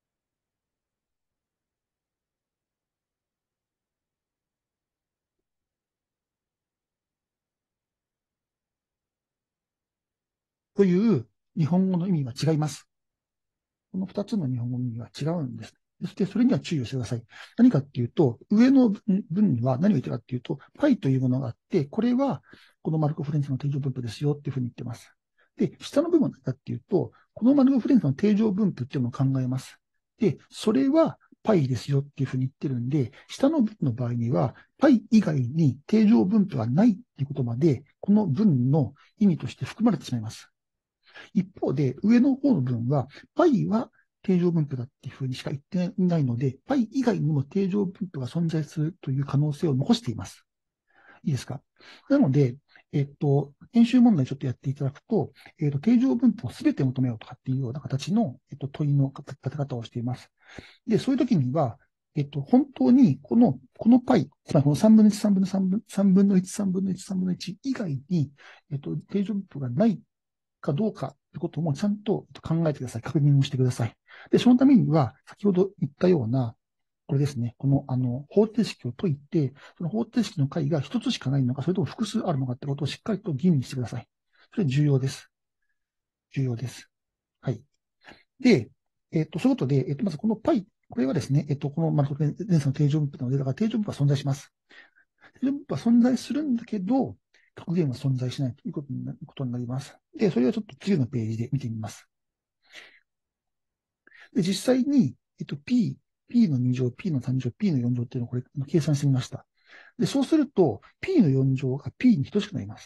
という日本語の意味が違います。この二つの日本語の意味は違うんです。そしてそれには注意をしてください。何かっていうと、上の文には何を言ってるかっていうと、π というものがあって、これはこのマルコフ連鎖の定常分布ですよっていうふうに言ってます。で、下の部分は何かっていうと、このマルコフ連鎖の定常分布っていうのを考えます。で、それは π ですよっていうふうに言ってるんで、下の文の場合には、π 以外に定常分布はないっていうことまで、この文の意味として含まれてしまいます。一方で、上の方の文は、π は定常分布だっていうふうにしか言っていないので、π 以外にも定常分布が存在するという可能性を残しています。いいですか？なので、演習問題ちょっとやっていただくと、定常分布をすべて求めようとかっていうような形の、問いの立て方をしています。で、そういう時には、本当にこの π、つまりこの3分の1、3分の3分、3分の1、3分の1、3分の1以外に、定常分布がないかどうかということもちゃんと考えてください。確認をしてください。で、そのためには、先ほど言ったような、これですね。この、方程式を解いて、その方程式の解が一つしかないのか、それとも複数あるのかってことをしっかりと吟味してください。それ重要です。重要です。はい。で、そういうことで、まずこの π、これはですね、この、これ連鎖の定常分布なので、だから定常分布は存在します。定常分布は存在するんだけど、格言は存在しないということになります。で、それをちょっと次のページで見てみます。で、実際に、P の2乗、P の3乗、P の4乗っていうのをこれ、計算してみました。で、そうすると、P の4乗が P に等しくなります。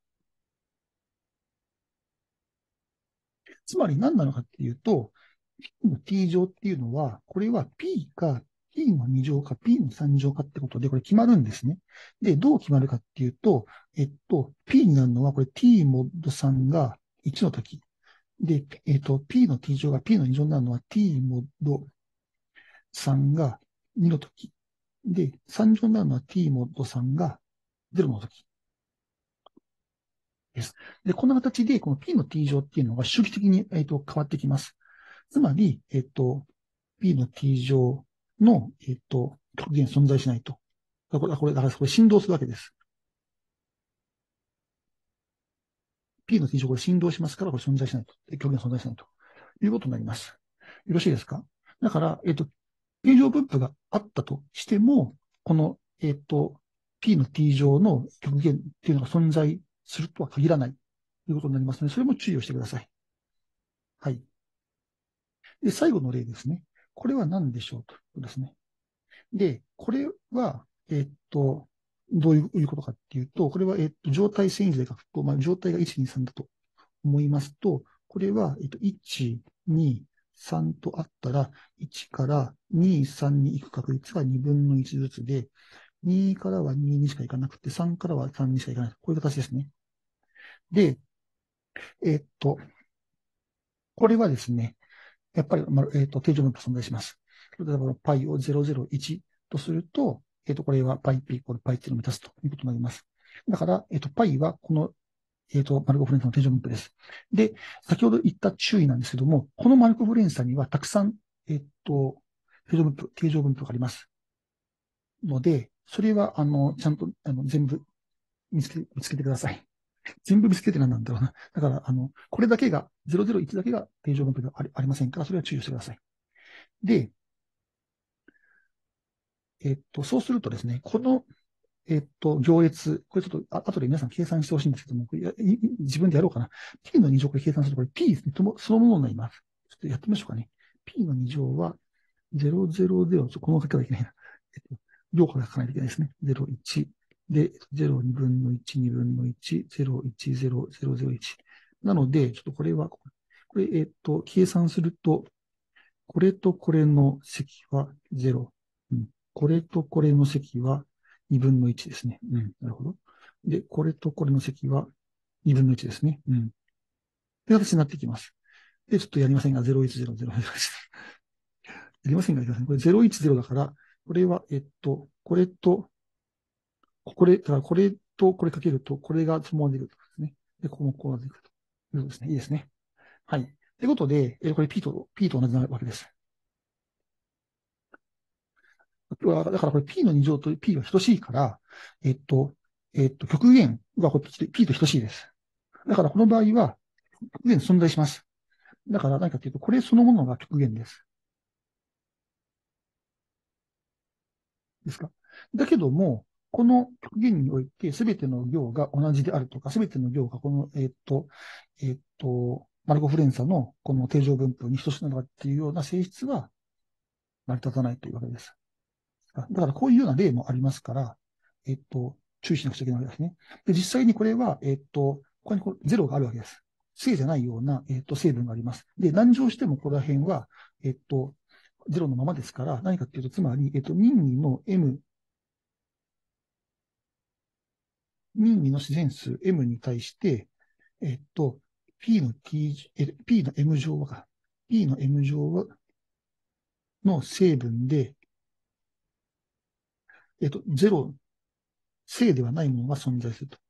つまり何なのかっていうと、P の T 乗っていうのは、これは P か P の2乗か P の3乗かってことで、これ決まるんですね。で、どう決まるかっていうと、P になるのは、これ T モッド3が1の時。で、P の T 乗が P の2乗になるのは T モッド3が2の時。で、3乗になるのは T モッド3が0の時です。で、こんな形で、この P の T 乗っていうのが周期的に、変わってきます。つまり、P の T 乗の、極限存在しないと。だからこれ振動するわけです。P の T 乗これ振動しますから、これ存在しないと。極限存在しないということになります。よろしいですか？だから、P 乗分布があったとしても、この、P の T 乗の極限っていうのが存在するとは限らないということになりますので、それも注意をしてください。はい。で、最後の例ですね。これは何でしょうということですね。で、これは、どういうことかっていうと、これは、状態遷移図で書くと、状態が1、2、3だと思いますと、これは、1、2、3とあったら、1から2、3に行く確率が2分の1ずつで、2からは2にしか行かなくて、3からは3にしか行かない。こういう形ですね。で、えっと、これはですね、やっぱり、定常分布存在します。例えば、π を001とすると、これは πp イコール π っていうのを満たすということになります。だから、π はこの、マルコフ連鎖の定常分布です。で、先ほど言った注意なんですけども、このマルコフ連鎖にはたくさん、定常分布がありますので、それは、ちゃんと、全部見つけてください。全部見つけて何なんだろうな。だから、これだけが、001だけが定常分布がありませんから、それは注意してください。で、そうするとですね、この、行列、これちょっと、後で皆さん計算してほしいんですけども、自分でやろうかな。P の2乗これ計算すると、これ P そのものになります。ちょっとやってみましょうかね。P の2乗は 000、この書き方いけないな。量から書かないといけないですね。01。で、0、2分の1、2分の1、0、1、0、0、0、1。なので、ちょっとこれは、これ、計算すると、これとこれの積は0。うん。これとこれの積は2分の1ですね。うん。なるほど。で、これとこれの積は2分の1ですね。うん。という形になってきます。で、ちょっとやりませんが、010、0、0、やりませんが、やりません。これ010だから、これは、これと、これ、だからこれとこれかけると、これが積もり出るとですね。で、ここもこうなってくるということですね。いいですね。はい。ということで、これ P と同じなわけです。だからこれ P の2乗と P は等しいから、極限がこれ P と等しいです。だからこの場合は、極限存在します。だから何かというと、これそのものが極限です。ですか。だけども、この極限において、すべての行が同じであるとか、すべての行がこの、マルコフ連鎖のこの定常分布に等しいのかっていうような性質は成り立たないというわけです。だからこういうような例もありますから、注意しなくちゃいけないわけですね。で、実際にこれは、ここにゼロがあるわけです。正じゃないような、成分があります。で、何乗してもここら辺は、ゼロのままですから、何かっていうと、つまり、任意の M、任意の自然数 M に対して、えっと、P の P の M 乗は、P の M 乗の成分で、ゼロ、正ではないものが存在すると。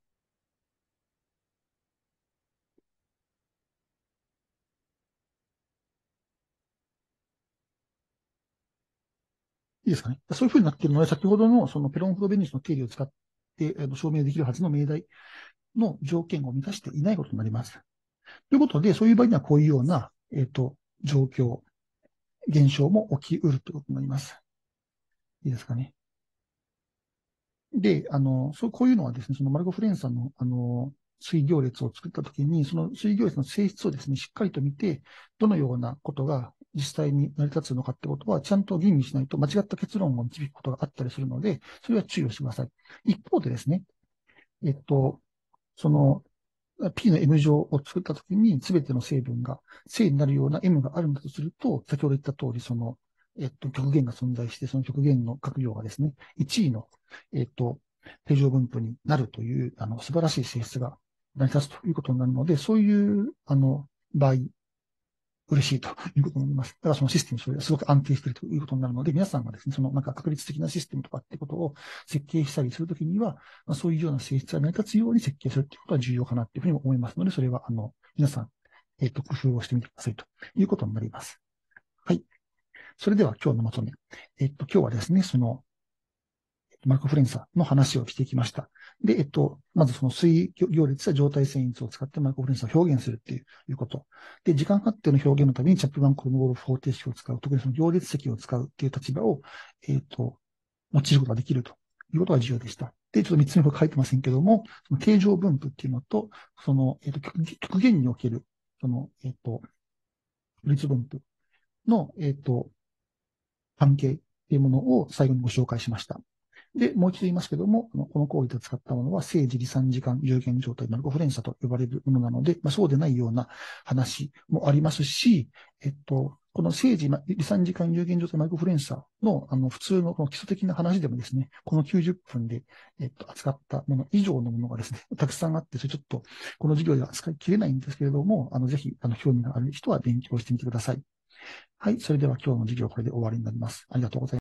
いいですかね。そういうふうになっているので、先ほどのそのペロンフロベニスの定理を使って証明できるはずの命題の条件を満たしていないことになります。ということで、そういう場合にはこういうような、状況、現象も起きうるということになります。いいですかね。で、こういうのはですね、そのマルコ・フレンサの、水行列を作ったときに、その水行列の性質をですね、しっかりと見て、どのようなことが実際に成り立つのかってことは、ちゃんと吟味しないと間違った結論を導くことがあったりするので、それは注意をしてください。一方でですね、えっと、その、P の M 乗を作ったときに、すべての成分が正になるような M があるんだとすると、先ほど言った通り、極限が存在して、その極限の各量がですね、1位の、定常分布になるという、素晴らしい性質が成り立つということになるので、そういう、場合、嬉しいということになります。だからそのシステム、それがすごく安定しているということになるので、皆さんがですね、そのなんか確率的なシステムとかってことを設計したりするときには、そういうような性質が成り立つように設計するということは重要かなというふうに思いますので、それは、皆さん、工夫をしてみてくださいということになります。はい。それでは今日のまとめ。今日はですね、マルコ・フレンサの話をしていきました。で、まずその水行列や状態遷移を使ってマルコ・フレンサを表現するっていうこと。で、時間発程の表現のためにチャップマン・コルモゴロフ方程式を使う、特にその行列積を使うっていう立場を、用いることができるということが重要でした。で、ちょっと3つ目これ書いてませんけども、その定常分布っていうのと、極限における、率分布の、関係っていうものを最後にご紹介しました。で、もう一度言いますけども、この講義で使ったものは、正時離散時間有限状態、マルコ・フレンサと呼ばれるものなので、そうでないような話もありますし、この正時離散時間有限状態、マルコ・フレンサの、普通のこの基礎的な話でもですね、この90分で、扱ったもの以上のものがですね、たくさんあって、それちょっと、この授業では扱いきれないんですけれども、ぜひ、興味がある人は勉強してみてください。はい、それでは今日の授業はこれで終わりになります。ありがとうございます。